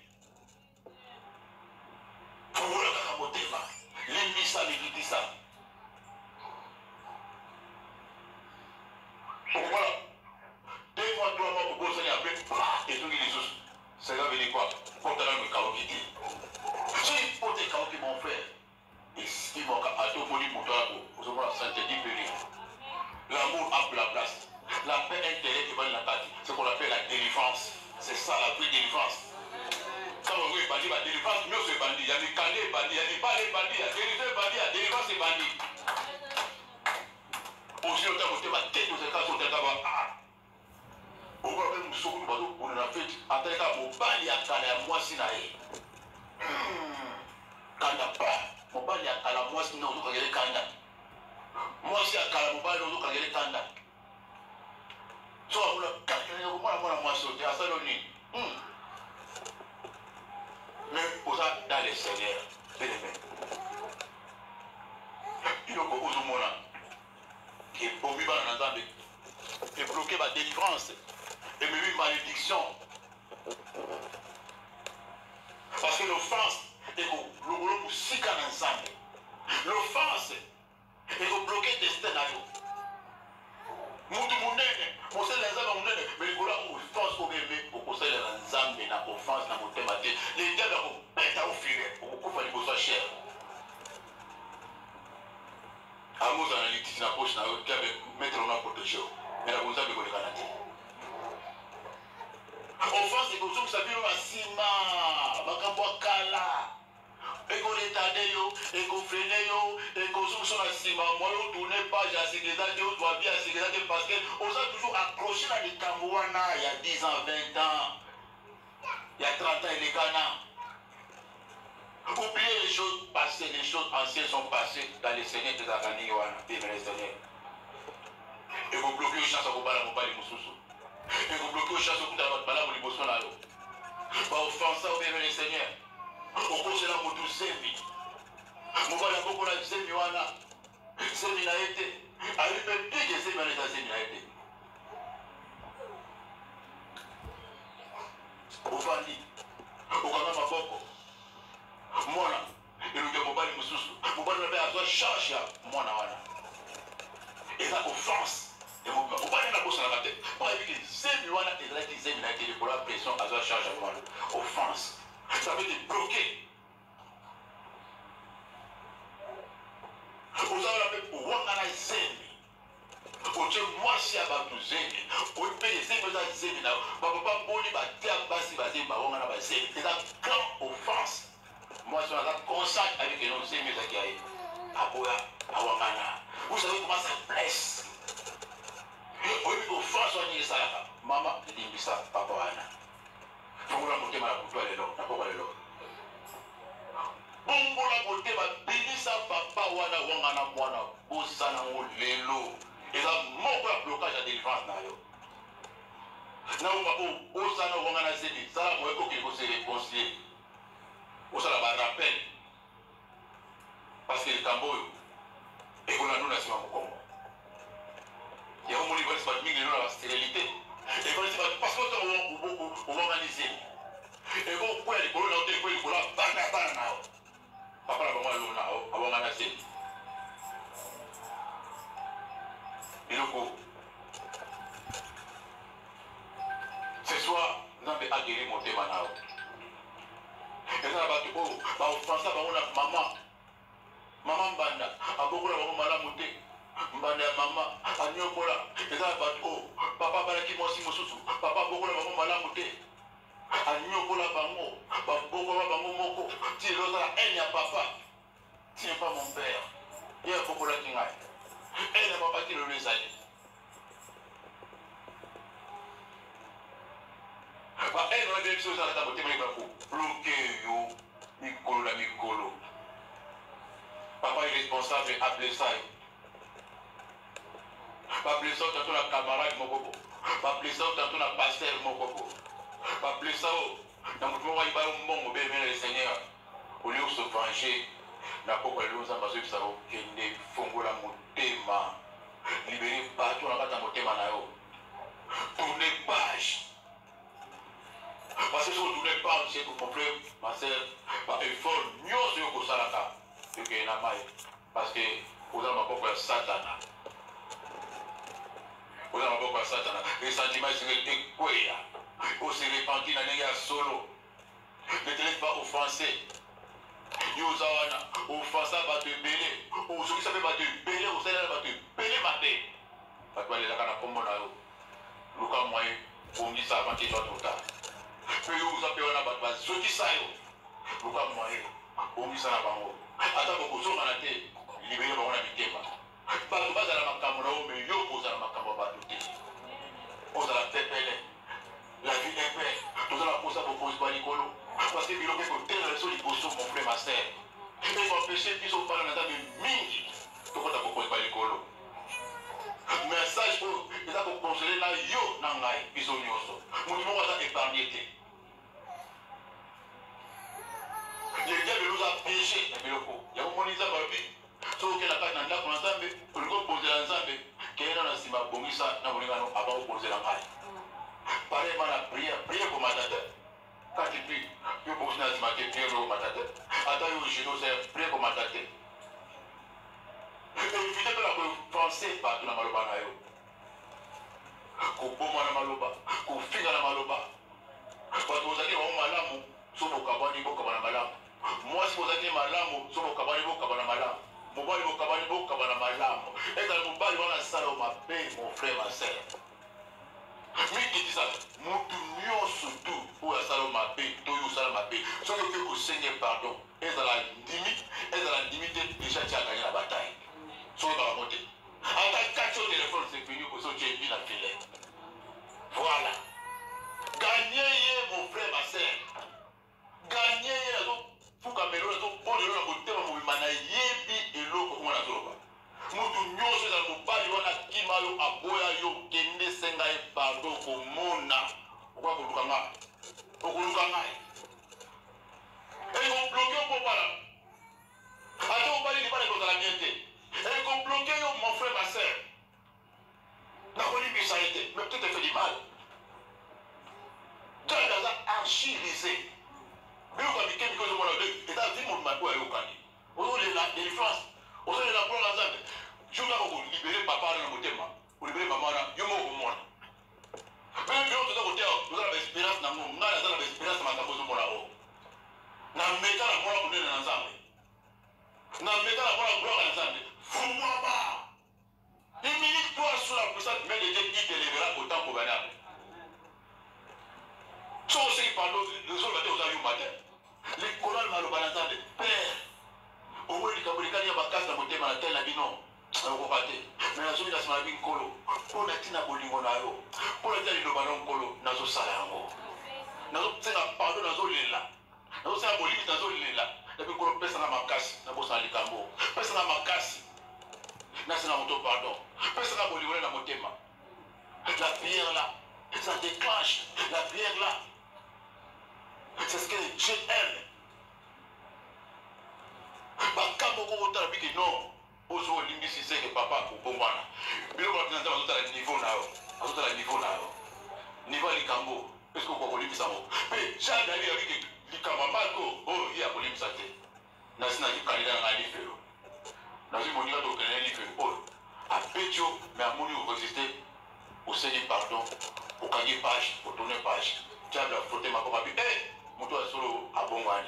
pour vous le Kamboté, les Missa, les Gidissa. Voilà. 2 mois, 3 mois, pour vous après, et tout les autres. Ça veut dire quoi? Quand on a le Kamboté. Si pour tes camps, mon frère, et si mon cas a tout volé pour toi, vous avez la santé d'Ibérie. L'amour a la place. La paix intérieure qui va dans la partie. C'est ce qu'on appelle la délivrance. C'est ça la vraie délivrance. Quand on veut bandit, la délivrance, mieux c'est bandit. Il y a des candés bandits, il y a des balais bandits, il y a des délivres bandits, il y a des délivrances et bandits. Aussi, on t'a monté ma tête, vous êtes cas sur le tabac. Au revoir, même si on a fait, en tant que mon bali à Calais, moi, si naïe. Kanda pas mobali akala mwasi na uzuka gele kanda mwasi akala mobali uzuka gele kanda so amula kakene ko mwana mwasi ote asalo ni mais oza dans les seigneurs bien-aimé il ko uzumona qui est bombi bana na Nzambe et bloqué ma délivrance et même malédiction parce que l'offense l'offense est de bloquer le destin. Nous devons les hommes, mais les offense au bébé, au conseil de l'ensemble, la offense, la montée, les diables vont péter au filet, pour qu'on fasse des besoins chers. À moi, analytique, la poche, qui avait mettre en protégé, mais la besoin de le Canada. Offense, c'est comme ça, vous savez, on a Sima, Bakambouakala. Et qu'on est allé, et qu'on freinait, et qu'on se sur la ciment, moi, on tournait pas, j'ai assez de ça, on doit bien assez de ça, parce qu'on a toujours accroché dans les Kamouana, il y a 10 ans, 20 ans, il y a 30 ans, et les Ghana. Oubliez les choses passées, les choses anciennes sont passées dans les seigneurs des Agani, et les seigneurs. Et vous bloquez les chances à vous battre, vous Moussoussou. Et vous bloquez les chances à vous battre, vous Moussoussou. Vous offensez au bébé les seigneurs. Okozela mutu zevi mobala bokola zevi wana zevi na ete alipe pike zevi wana eza zevi na ete ovandi okanga maboko mwana eluka mobali mosusu mobali na be azwa charge ya mwana wana eza offense ya mobima obani na bosa na kate po ayebiki zemi wana ezalaki zemi na ekele kola pression azwa charge ya komalo offense ça veut dire bloquer ozala mpe owangana zemi otie mwasi ya bato zemi oyepeye zemi eza zemi na bapapa boni batia basi bazemi bawangana bazemi eza grand offense mwasi wana aza consciente avec eno zemi ezaki aye aboya awangana vous savez comment ça blesse oyebi offense wani esalaka mama elimbisa papa wana fongola motema na kutwa lelo na pokwa lelo bongola motema bilisa papa wana wangana mwana bosana ngo lelo eza moko ya blocage ya délivrance na yo naoka po osana wangana zemi sala moye okili kose réconcilier osala barappel parce que likambo oyo ekola nuna nsima mokongo yango moni ekolisi bato mingi lelo na bastérilité ekolisi bato parce que oto owangani zemi ekokwea likolo na yo te ekoya likolo ya bana ya bana na yo papa na bango alo na yo awangana zemi biloko ce soir nzambe ageri motema na yo eza na bato oyo baofensa bango na mama mbanda abokola bango malamu te mbanda ya mama anyokola eza na bato oyo papa abalaki mwasi mosusu papa abokola bango malamu te anyokola bango babokola bango moko ti elo ozala ene ya papa ti n'est pas mon père ye abokolaki ngai ene ya papa ti lelo ezali baene wana biso ezalaka motema ebala kobloke yo mikolo na mikolo papa irresponsable ablesa yo bablesa yo tanto na camarade mokoko bablesa yo tanto na paster mokoko bablesa yo na motu moko ayiba yo mbongo bemena le seigneur olie kose venger na poko lelo nzambe azoyebisa kokende fongola motema libere bato na kati ya motema na yo tourne page parce que si on tourne page c'est pour comprendre ma sœur effort nyonso yo kosalaka okeye na mai parce que oza na maboko ya satana oza na maboko ya satana resentiment esengi ekweya ose repenti na ndenge ya solo ne te laisse pas offenser yo oza wana offensa bato ebele osokisa mpe bato ebele osalela bato ebele mabe bato balelaka na kombo na yo luka moyen bongisa avant que toi trop tard mpe yo oza mpe wana bato bazokisa yo luka moyen bongisa na bango ata bokozongana te libere bango na mitema bato bazala makambo na yo me yo kozala makambo ya bato te ozala pepele la vie est belle tozala posa bokozwa likolo parce que biloko ekotelala biso liboso mon frère ma sœur ekoempêche biso fana na nzambe mingi tokota kokozwa likolo message oyo eza kokonsole na yo na ngai biso nyonso motu moko aza épargne te yedia belo oza péché na biloko yango moni nzambe alobi soki okenda kati na ndako na nzambe olingi opozela nzambe keyena na nsima bongisa na bolingano avant opozela ngai parema na priere komata te kati mpi yo bongisi na nsima te priere komata te ata yo jeno se priere komata te évite mpe na kopense bato na maloba na yo koboma na maloba kofinga na maloba bato bozalaki bango malamu so bokabwani bokabana malamu mwasi bozalaki malamu so bokabwani bokabana malamu mobali bokabwani bokabana malamu ezala mobali wana asala yo mabe mon frère ma sœur mikitisa motu nyonso tu oyo asala yo mabe to oyo osala mabe soki oke kosenge pardon ezala ndimi te deja ti aganye na bataille soki babango te ata kati o telefone c'est fini kosi otie na filet voilà gagné ye mon frère ma sœur gagné ye nazofuka melo nazobondelo na kotema mobima nayebi eloko ngo nazoloba motu nyonso ezala mobali wana kima yo aboya yo kende senga ye pardon komona okoya koluka ngai okoluka ngai ekobloke yo popala ata obali libala ekozala bien te ekobloke yo mon frère ma sœur nakolimbisa ye te mais peut-être fait du mal donc aza archivisé biloko ya mikemike ozomona eza vi mobima oyo ayokani ozolela délivrance ozolela mpona na nzambe Je vais libérer papa dans le thème. Vous libérez maman, je vais au monde. Même si vous avez l'espérance dans le monde, vous avez l'espérance dans le monde. Vous avez l'espérance dans le monde. Vous avez l'espérance dans le monde. Fou-moi. Une minute, toi, sur la puissance, mais les gens qui te lèvera autant pour venir. Si on sait par les autres aux amis matin, les colonnes mal au balançant de père. Au moins, les Camerounais, il y a pas casse dans le thème à la telle abinon. Mais la zone de la semaine, colo. Pour la tina bolingonaro. Pour la telle de ballon colo, nazo salango. Nazo c'est la pardon nazo lila. Nazo c'est la bolivie nazo lila. Depuis colo pèse na makasi, na bossa likambo. Pèse na makasi. Na c'est na moto pardon. Pèse na bolingonaro na motema. La prière là, ça déclenche. La prière là. C'est ce que Dieu aime. Quand beaucoup de gens non, aux limite si c'est que papa pour bombarder. Mais le président va à niveau là, à niveau là, niveau Likambo, parce qu'on peut limiter ça. Mais chaque année avec Likambo, oh il y a limite ça. Nasina qui candidat à l'IFE. Nasina mon niveau de l'IFE. Oh, à Pétio, mais à mon niveau résister, au Seigneur pardon, au gagner page, au tourner page. Tu as la frotter ma papa. Eh, mon toit solo à Bongwani.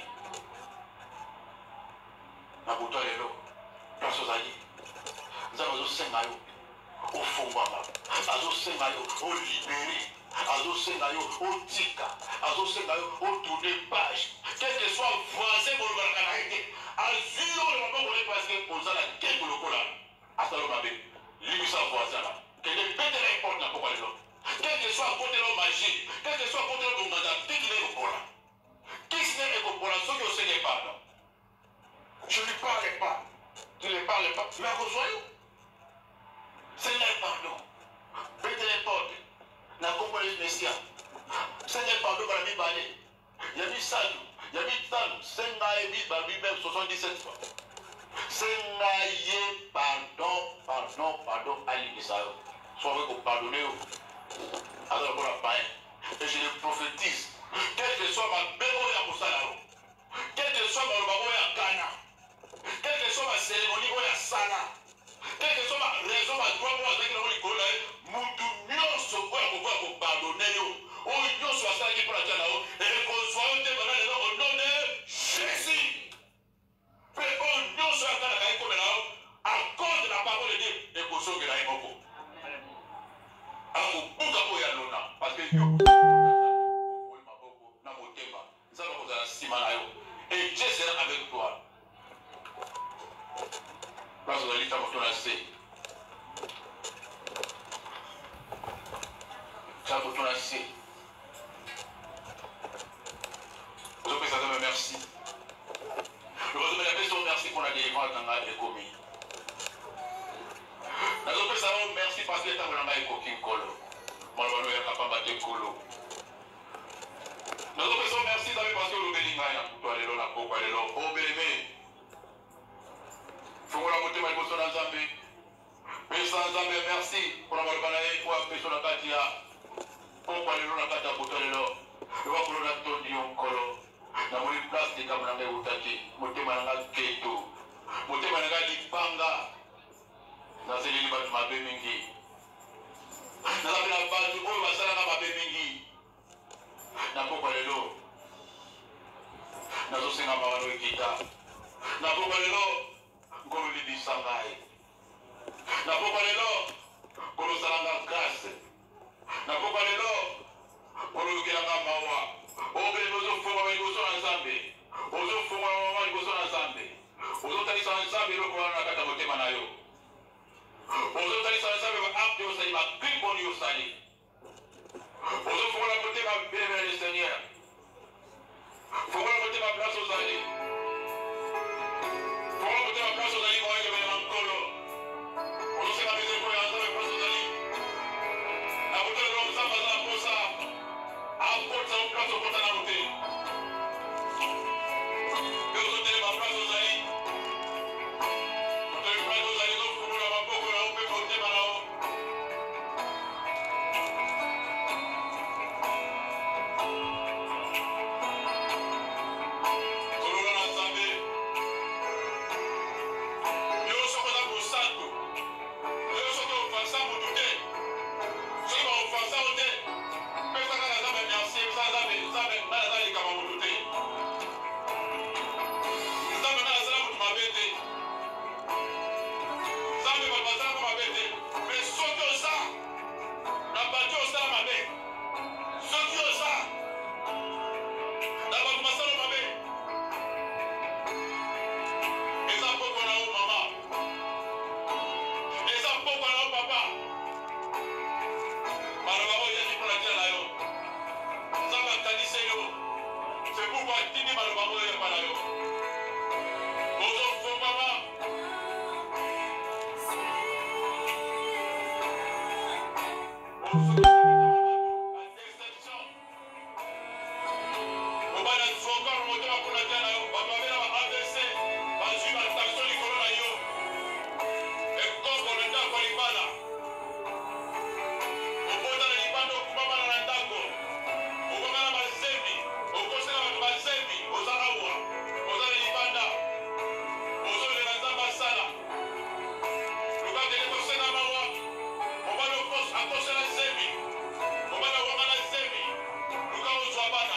Na buto lelo place ozali nzambe azosenga yo ofungwama azosenga yo olibere azosenga yo otika azosenga yo otourne page quel que soit voisin bolobaka na ye te azwi yo le maboko ne parce que ozala keko lokola asala mabe limisa voisin la kende petela importe na pokwa lelo quel que soit kotela magie quel que soit kotela bonganda tikile ekopola kisine ekopola soki osenge pardon. Je ne lui parlais pas. Je ne lui parlais pas. Mais rejoignons. Seigneur, pardon. Mettez les portes. N'a compris le Messia. Seigneur, pardon, par la vie balée. Il y a mis ça. Il y a mis ça. Seigneur, et mis par lui-même 77 fois. Seigneur, pardon, à l'Israël. Soit vous pardonnez. Alors, pour la paix. Et je le prophétise. Quel que soit ma béro et à Moussalao. Quel que soit ma lobago et à Ghana. Quelle que soit ma cérémonie ou la sana, quelle que soit ma raison, ma droit ou avec le Nicolas, Moutou Nyonso, pour pardonner, ou Nyonso à ça qui pour la Tchanao, et qu'on soit au nom de Jésus. Mais on Nyonso à la comme là, à cause de la parole de Dieu, et qu'on soit que là, il m'a dit. À vous, pour y aller là, parce que Dieu, et Dieu sera avec toi. Parce que l'État va tourner assez. Ça va tourner assez. Vous avez ça de merci. Je vous remercie merci pour la délivrance dans la commis. Nous avons ça merci parce que l'État va nous coquille colo. Moi, je vais capable de battre colo. Nous avons ça merci parce que le bélinga est là pour toi, la copa, oh bélimé. Faut la montée mal bossé dans Zambie. Mais sans Zambie, merci pour la balbanaye pour la personne à Katia. Pour parler de la Katia pour toi, le va pour la tonne du colo. Dans mon place de Kamananga Utaki, montée malanga keto. Montée malanga lipanga. Dans ces lignes de ma bémingi. Dans la base du haut, ma salama ma bémingi. Dans pour parler d'eau. Dans le Sénat Mawano Kita. Dans pour parler d'eau. Comme le dit Sangaï. N'a pas parlé là, comme le Salanga Grasse. N'a pas parlé là, comme le Kiranga Mawa. Au bénéfice de Fouama, il faut ensemble. Aux Fouama, il faut ensemble. Aux autres, ils sont ensemble, le Kouana Katamote Manayo. Aux autres, ils sont ensemble, il va apte au Sali, ma Kriponi au Sali. Aux autres, Fouama, côté ma bénévole le Seigneur. Fouama, côté ma place au Sali. Fouama, côté ma place au Sali, moi, je vais en colo. On sait pas les épaules, on sait pas les épaules. La bouteille de l'homme, ça va la posa. À porte, ça place au porte à la bouteille. Que vous êtes ma place aux aïs. Vous êtes place aux aïs, donc vous voulez avoir beaucoup là, vous pouvez porter mal là-haut. Nous sommes là pour ça. C'est pourquoi Tini m'a le bambou de Palayo. Bonjour, Fomama. Bonjour, la déception. On va la songer le moteur pour la terre. On va faire la AVC. On va suivre la station du Colonayo. Et comme on est dans le Libana. On va dans le Libano, on va dans le Ndako. On va dans le Zembi. On va dans le Zembi. On va dans le Libana. On va dans le Basala. On va dans le Sénamawa. On va dans le Zembi. On va dans le Zembi. On va dans le Bana.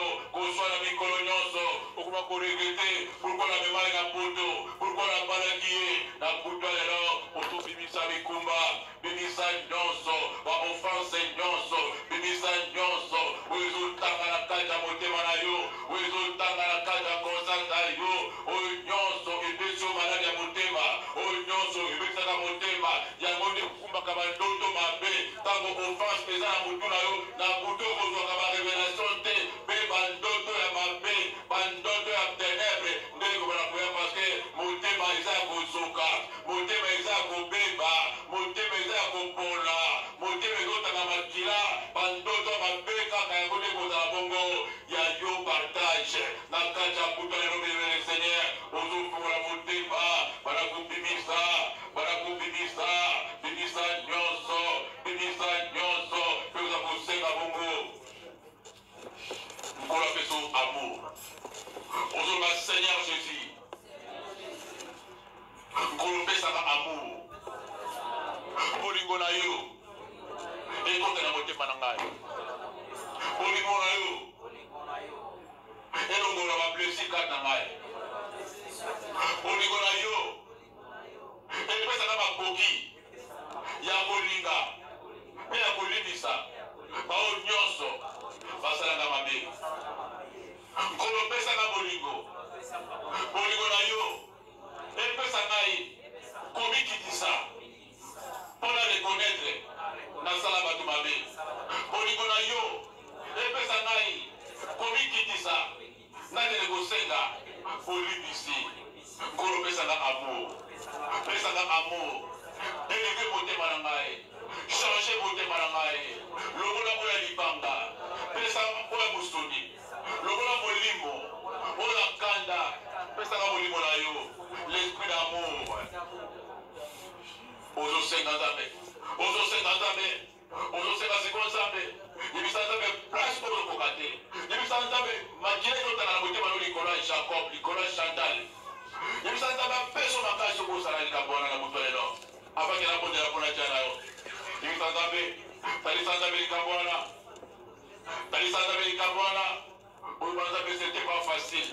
Pourquoi la mémoire est à Poto? Pourquoi la maladie olambaka bandoto mabe ntango offense eza na mutu na yo na butu okozwaka barevelation te mpe bandoto ya mabe bandoto ya ténèbre nde ekobana koya parceke motema eza ya kozoka motema eza ya kobeba motema eza ya kopola motema ezotanga makila bandoto ya mabe kaka yango nde kozala bongo ya yo partage na kati ya butu lelo bebele seigneur ozofungola motema banakobimisa bimisa nyonso mpe oza kosenga bongo nkolo apeso amour ozoloba seigneur jésus nkolo opesaka amour bolingo na yo ekote na motema na ngai bolingo na yo elongola bablesi kati na ngai bolingo na yo epesaka makoki ya kolinga mpe ya kolimbisa bao nyonso basalanga mabe nkolo opesaka bolingo na yo epesa ngai komikitisa mpona rekonetre nasala bato mabe bolingo na yo epesa ngai komikitisa natele kosenga kolimbisi nkolo opesaka amour elenge motema na ngai change motema na ngai lokola oya libanga pesa oya mosuni lokola molimo oya kanda pesaka molimo na yo l'esprit d'amour ozosenga nzambe ozosenga siko nzambe yebisa nzambe place ozokoka te yebisa nzambe makila ezotala na motema no likolo ya jacob likolo ya chantal yebisa nzambe apeso makasi okosala likambo wana na moto lelo afaki nabondela mpona tia na yo yebisa nzambe talisa nzambe likambo wana oyeba nzambe ce n'est pas facile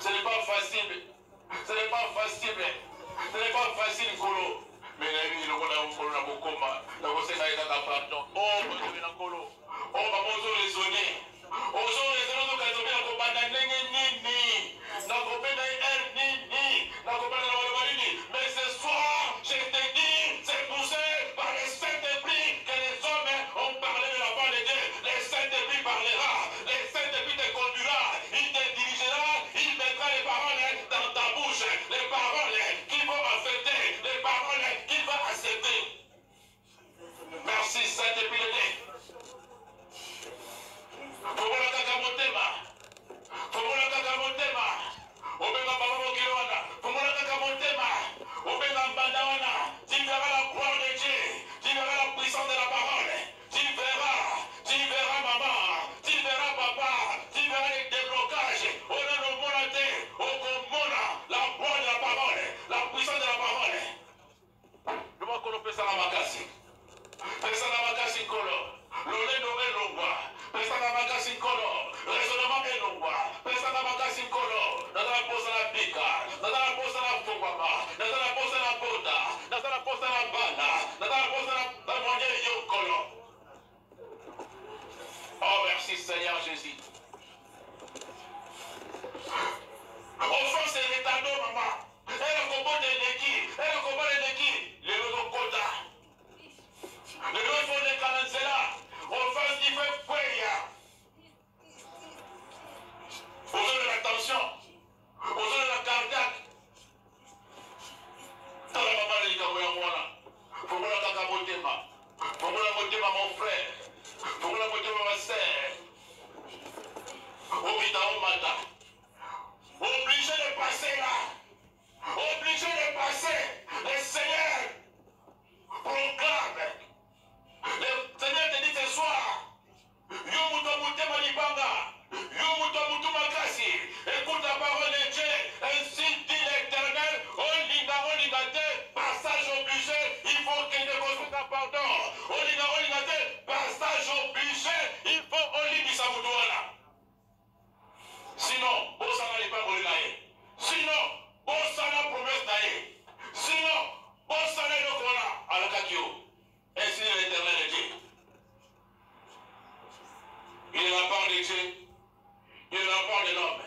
nkolo me nayebi eloko na nkolo na kokoma na kosenga ye kaka pardon bazobe na nkolo bamo ozoresone ozokazobela kobanda ndenge nini nakobenda r nini nakobanda na baloba nini mais ce soir je te dis c'est poussé par le Saint-Esprit que les hommes ont parlé de la part de Dieu. Le Saint-Esprit parlera, le Saint-Esprit te conduira, il te dirigera, il mettra les paroles dans ta bouche, les paroles qui vont affecter, les paroles qu'il va accepter. Merci Saint-Esprit de Dieu. Fongola kaka motema obenga baba mokili wana fongola kaka motema obenga mbanda wana tu verras la gloire de Dieu, tu verras la puissance de la parole, tu verras maman, tu verras papa, tu verras les déblocages ona nomona te okomona la gloire de la parole, la puissance de la parole. Lumakolo pesala makasi nkolo lolendo elongwa pesaka makasi nkolo raisonnement elongwa pesaka makasi nkolo nazala posa na bika nazala posa na fungwama nazala posa na bota nazala posa na bana nazala posa na bamonye yo nkolo. Oh merci Seigneur Jésus. Offense et retardement maman elle kombote eleki lelo zokota lelo efondekana nzela offense qui fait kweya ozole la tension ozole la cardiaque tala mama na likambo yango wana fongola kaka motema mon frère fongola motema ma sœur obita omata obligé de passer là, le Seigneur proclame, le Seigneur te dit ce soir, yo muto mutema libanga, yo muto mutu makasi, écoute la parole de Dieu, ainsi dit l'Éternel, olinga te, passage obligé, il faut qu'il ne construise un pardon, olinga te, passage obligé, il faut olibisa mutu wana. Sinon, bosana lipango linaye. Sinon, bosana promesse naye. Sinon, bosana lokona alakakio. Ainsi dit l'Éternel de Dieu. Il est la part de Dieu. Il est la part de l'homme.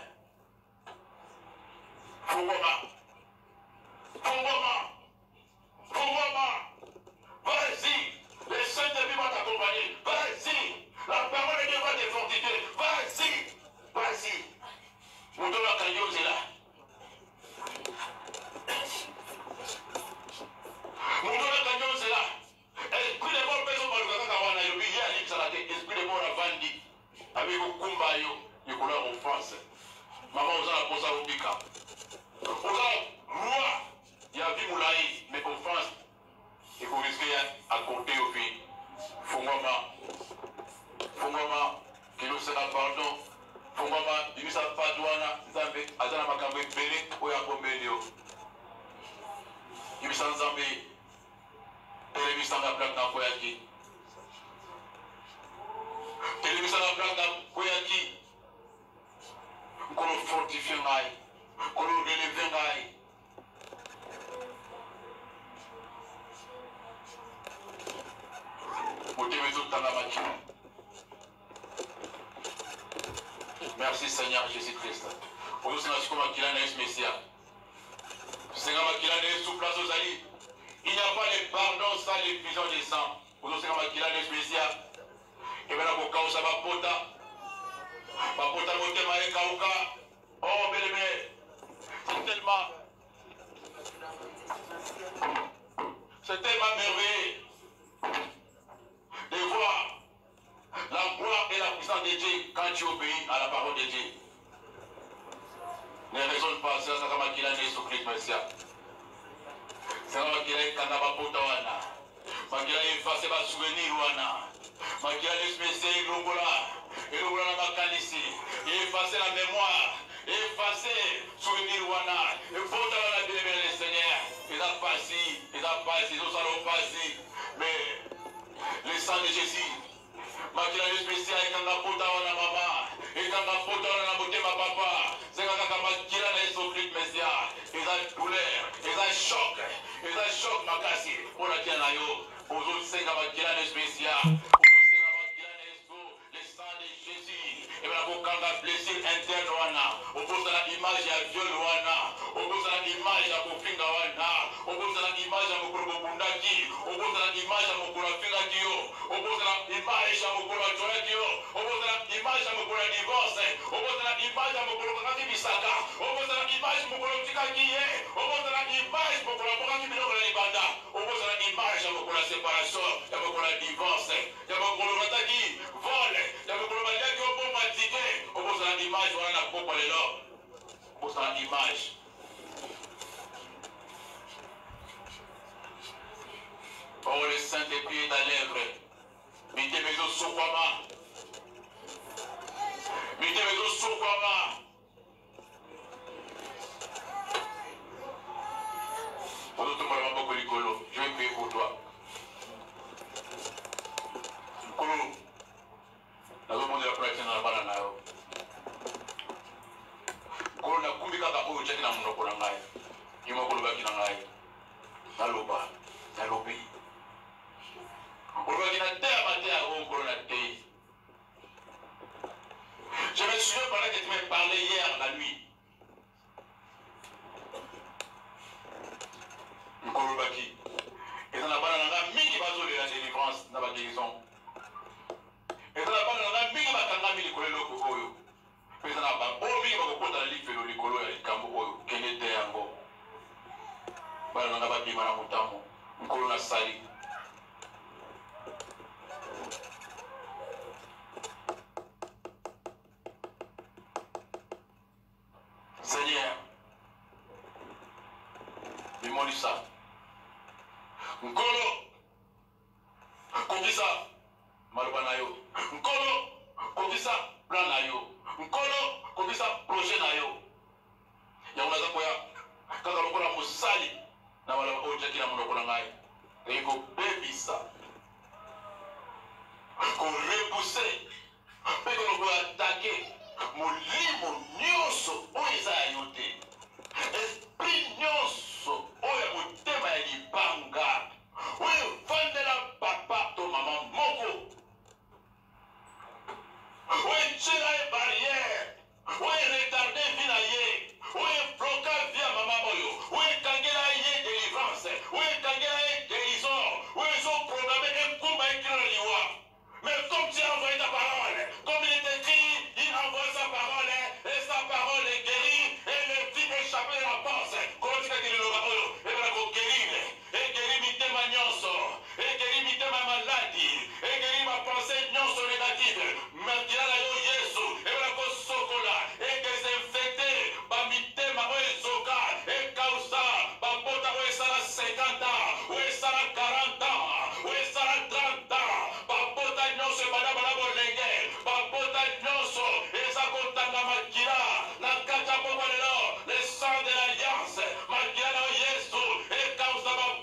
Fungoma. Vas-y. Nzambe telebisanga plak na koyaki telebisanga plak na koyaki kono fortifie ngai kono releve ngai motemezo tanga makina. Merci Seigneur Jésus-Christ. Aujourd'hui c'est notre makila na Yesu Messia. Seigneur makila na Yesu place aux alliés. Il n'y a pas de pardon sans l'effusion des sangs. Aujourd'hui Seigneur makila na Yesu Messia. Et bien là pour ça va pota motema et kauka. Oh bébé, c'est tellement merveilleux de voir la gloire et la puissance de Dieu quand tu obéis à la parole de Dieu. Ne raisonne pas, c'est ça qui a été sur Christ, merci. C'est ça qui a été kandaba wana. Makia effacer ma souvenir wana. Makia l'espèce longola et longola na makanisi. Effacer la mémoire, effacer souvenir wana. Et vota la bien le Seigneur. Il a passé, ils ont passé. Mais le sang de Jésus. Makia l'espèce et kanda pota wana mama. Et kanda pota wana motema papa. C'est quand makia na Jésus-Christ Messia. Ils ont douleur, ils ont choc makasi. On a bien là yo. Aujourd'hui, c'est la maquillage spécial. Aujourd'hui, c'est la maquillage le sang de Jésus. Et bien, quand on a blessé interne, on pose la image à viol, on pose la image à Kofinga, on pose la image à Mokurobundaki, on pose la image à Mokurafingaki, on pose la image à Mokurajoraki, on pose la image à Mokura divorce, on pose la image à Mokurokaki Bisaka, on pose la image à Mokurotikaki, on pose la image à Mokurabokaki Binobanda, on pose la image à Mokura séparation, il y a Mokura divorce, il y a Mokurobataki, vol, il y a Mokurobadiaki au bon matike, on pose la image, on a pour les lobes, on pose la image. Oh, le Saint-Esprit est à l'œuvre. Mettez mes os sur moi. Mettez mes os sur moi. Je vais prier pour toi. Kolo, nazo monde la pratique na bana nayo. Kolo na kumbika ka oyo chaki na munoko na ngai. Yimo kolo baki na ngai. Naloba, nalobi. Kolo baki na terre mater au kolo na terre. Je me souviens pendant que tu m'as parlé hier la nuit. Kolo baki. Et dans la bana na ngai mingi bazo de la délivrance na ba guérison. Et dans la bana na ngai mingi bakanga mili kolelo ko oyo. Et dans la bana o mingi bakokota na lifelo likolo ya likambo oyo kende te yango. Bana na ngai bakima na mutamo. Nkolo na sali. Seigneur, dis-moi ça. Nkolo, kobisa, maloba na yo. Nkolo, kobisa, plan na yo. Nkolo, kobisa, projet na yo. Ya unaza koya, kaka lokola mosali, na wala oja kila munoko na ngai. Eko bebisa. Ko repousser. Peko lokola attaquer. Molimo nyonso oyo ya yote. Esprit nyonso oyo motema ya libanga. Oyo vandela papa to mama moko. Oyo tshela ye barrière. Oyo retarde vie na ye. Oyo bloka via mama oyo. Oyo kangela ye délivrance. Oyo kangela ye guérison. Oyo ils ont programmé un combat écrit dans l'Iwa. Mais comme tu as envoyé ta parole, comme il est écrit, il envoie sa parole et sa parole est guérie et le vie échappé de la force. Comment tu as dit le oyo? Et voilà qu'on guérit. Et guérit mitema nyonso. Et guérit mitema maladie. Et guérit ma pensée nyonso négative. Maintenant là yo Yesu. Et voilà qu'on sokola. Et que c'est infecté. Ba mitema oyo soka. Et kausa. Ba bota oyo sala 50 ans. Oyo sala 40 ans. Oyo sala 30 ans. Ba bota nyonso bana bana bolenge. Ba bota nyonso. Eza kotanga makila. Na kata poko lelo. Le sang de l'alliance. Makila na Yesu. Et kausa ba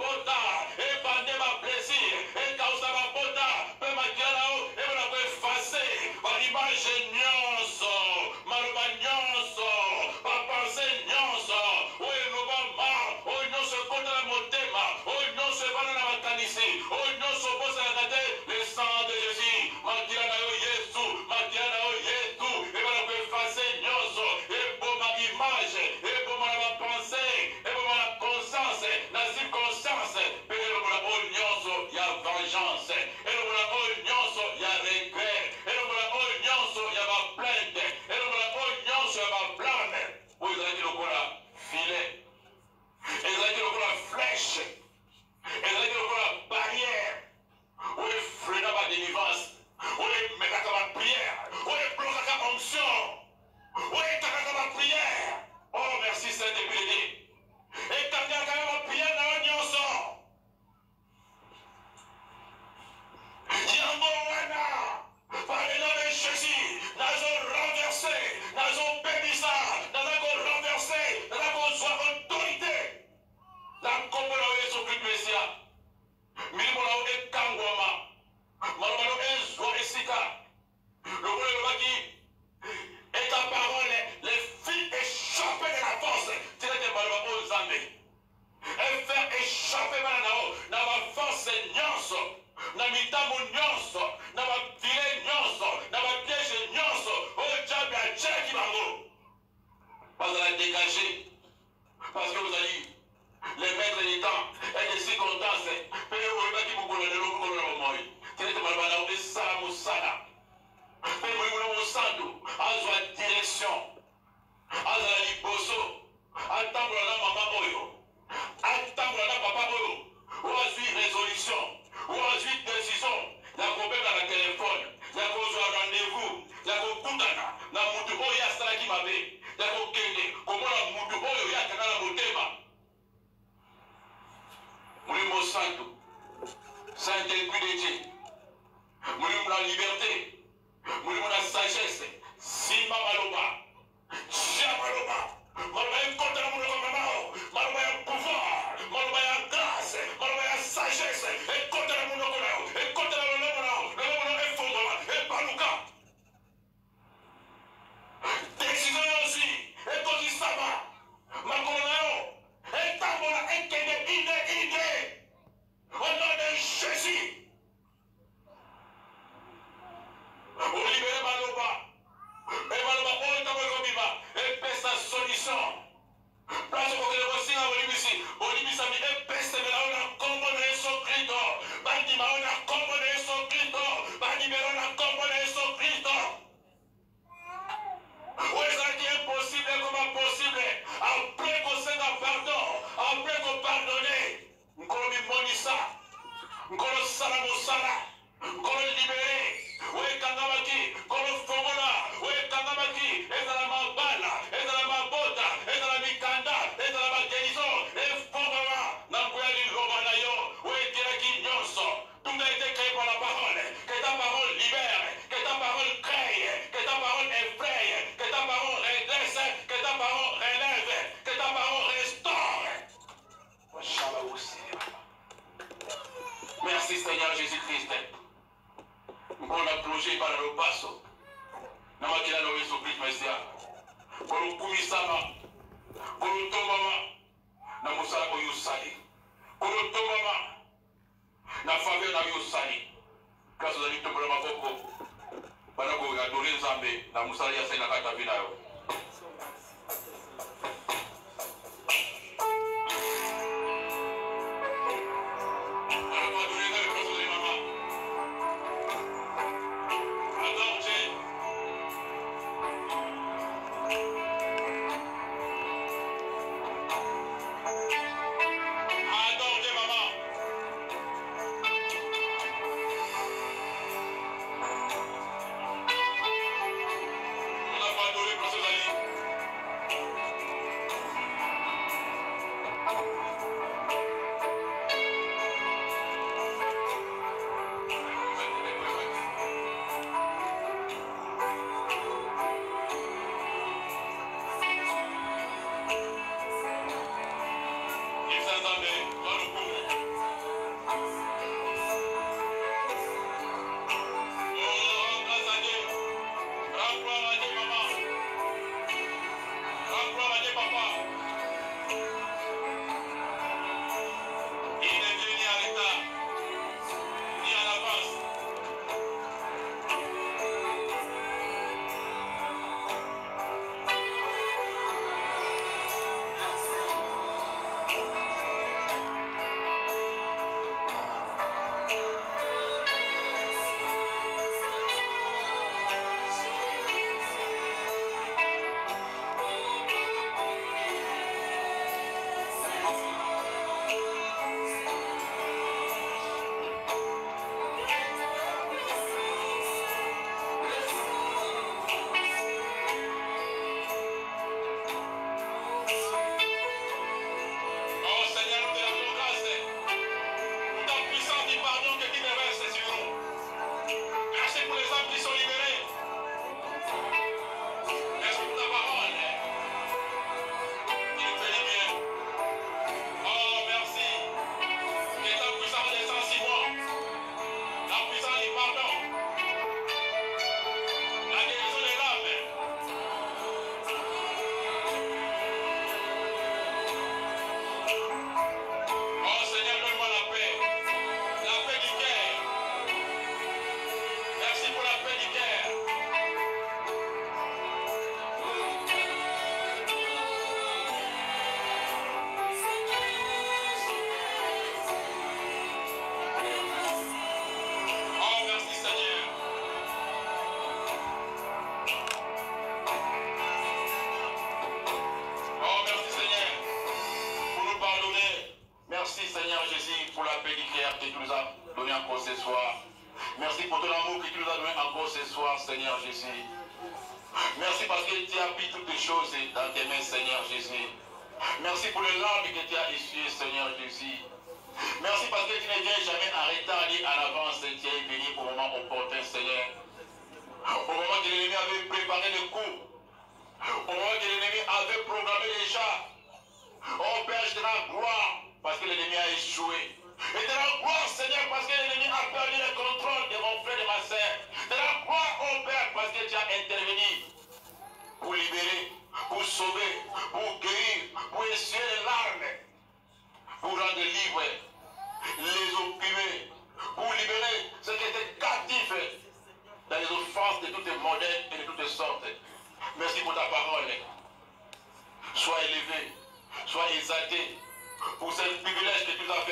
Messia. Milimola et Kangwama. Malomano et Zoa et Sika. Le roi qui est ta parole, les filles échappées de la force. Tu n'es pas aux amis. Et faire échapper dans ma force nyonso, dans mes tamu nyonso, dans ma filet nyonso, dans ma piège nyonso. Oh diable, à Tchèque Bango. Pas à la dégager. Parce que vous avez les maîtres du temps et des circonstances. Payez au roi qui vous connaît le logo de la mort. Tu n'es pas malade de Sala Moussala. Payez-moi au santo, à la direction, à la liboso, à table la maman Oyo. Attendre la papa Oyo, ou à suivre résolution, ou à suivre décision, la compère dans le téléphone, la cause un rendez-vous, la kokutana, la mutu Oyo ya sala qui m'avait, la kokende, comment la mutu Oyo ya kanala motema. Moulimo santo, Saint-Esprit, moulimo la liberté, moulimo la sagesse, Simba Maloba, Chamaloba. Malobaya contre la moule comme Mao, Malobaya pouvoir, Malobaya grâce, Malobaya sagesse, et contre la moule comme Mao, et contre la moule comme Mao, le moule est fondement, et Balouka. Décision aussi, et Koji Saba, Makonao, et Tambola, et Kende, idée, au nom de Jésus. Vous libérez Maloba. Et Maloba, on est comme Biba, et paie sa solution. Place pour que le voici à Bolivie, Bolivie s'est mis et peste, mais là on a composé son Christo. Bandima, on a composé son Christo. Bandima, on a composé son Christo. Où est-ce qui est impossible et comment possible? Après qu'on s'est un pardon, après qu'on pardonne, nous allons monissa, nous allons salamoussala, nous allons libérer. Oui, Kangamaki, Kolo Fomola, oui, Kangamaki, et dans la Mabala, et dans la Mabota, et dans la Mikanda, et dans la Maguérison, et Fomola, Nambueli Romanayo, oui, Tiraki Nyonso. Tout a été créé par la parole, que ta parole libère, que ta parole crée, que ta parole effraie, que ta parole redresse, que ta parole relève, que ta parole restaure. Merci Seigneur Jésus-Christ. On a plongé par le passo. N'a pas qu'il a le Jésus-Christ, Messia. Pour le Kumisama, pour le Tomama, n'a pas ça pour Yusali. Pour le Tomama, n'a pas fait la Yusali. Grâce à l'État pour le Maboko, pendant qu'on a donné Zambé, n'a pas ça y a fait la Katavina. Seigneur Jésus, pour la paix que tu nous as donnée encore ce soir. Merci pour ton amour que tu nous as donné encore ce soir, Seigneur Jésus. Merci parce que tu as pris toutes les choses dans tes mains, Seigneur Jésus. Merci pour les larmes que tu as essuyées, Seigneur Jésus. Merci parce que tu ne viens jamais en retard ni en avance. Tu es venu au moment opportun, Seigneur. Au moment que l'ennemi avait préparé le coup. Au moment que l'ennemi avait programmé déjà. Oh Père, je te rends gloire parce que l'ennemi a échoué. Et te rends gloire, Seigneur, parce que l'ennemi a perdu le contrôle de mon frère et de ma sœur. Te rends gloire, oh Père, parce que tu as intervenu pour libérer, pour sauver, pour guérir, pour essuyer les larmes, pour rendre libre les opprimés, pour libérer ceux qui étaient captifs dans les offenses de toutes modèles et de toutes sortes. Merci pour ta parole. Sois élevé, sois exalté pour ce privilège que tu as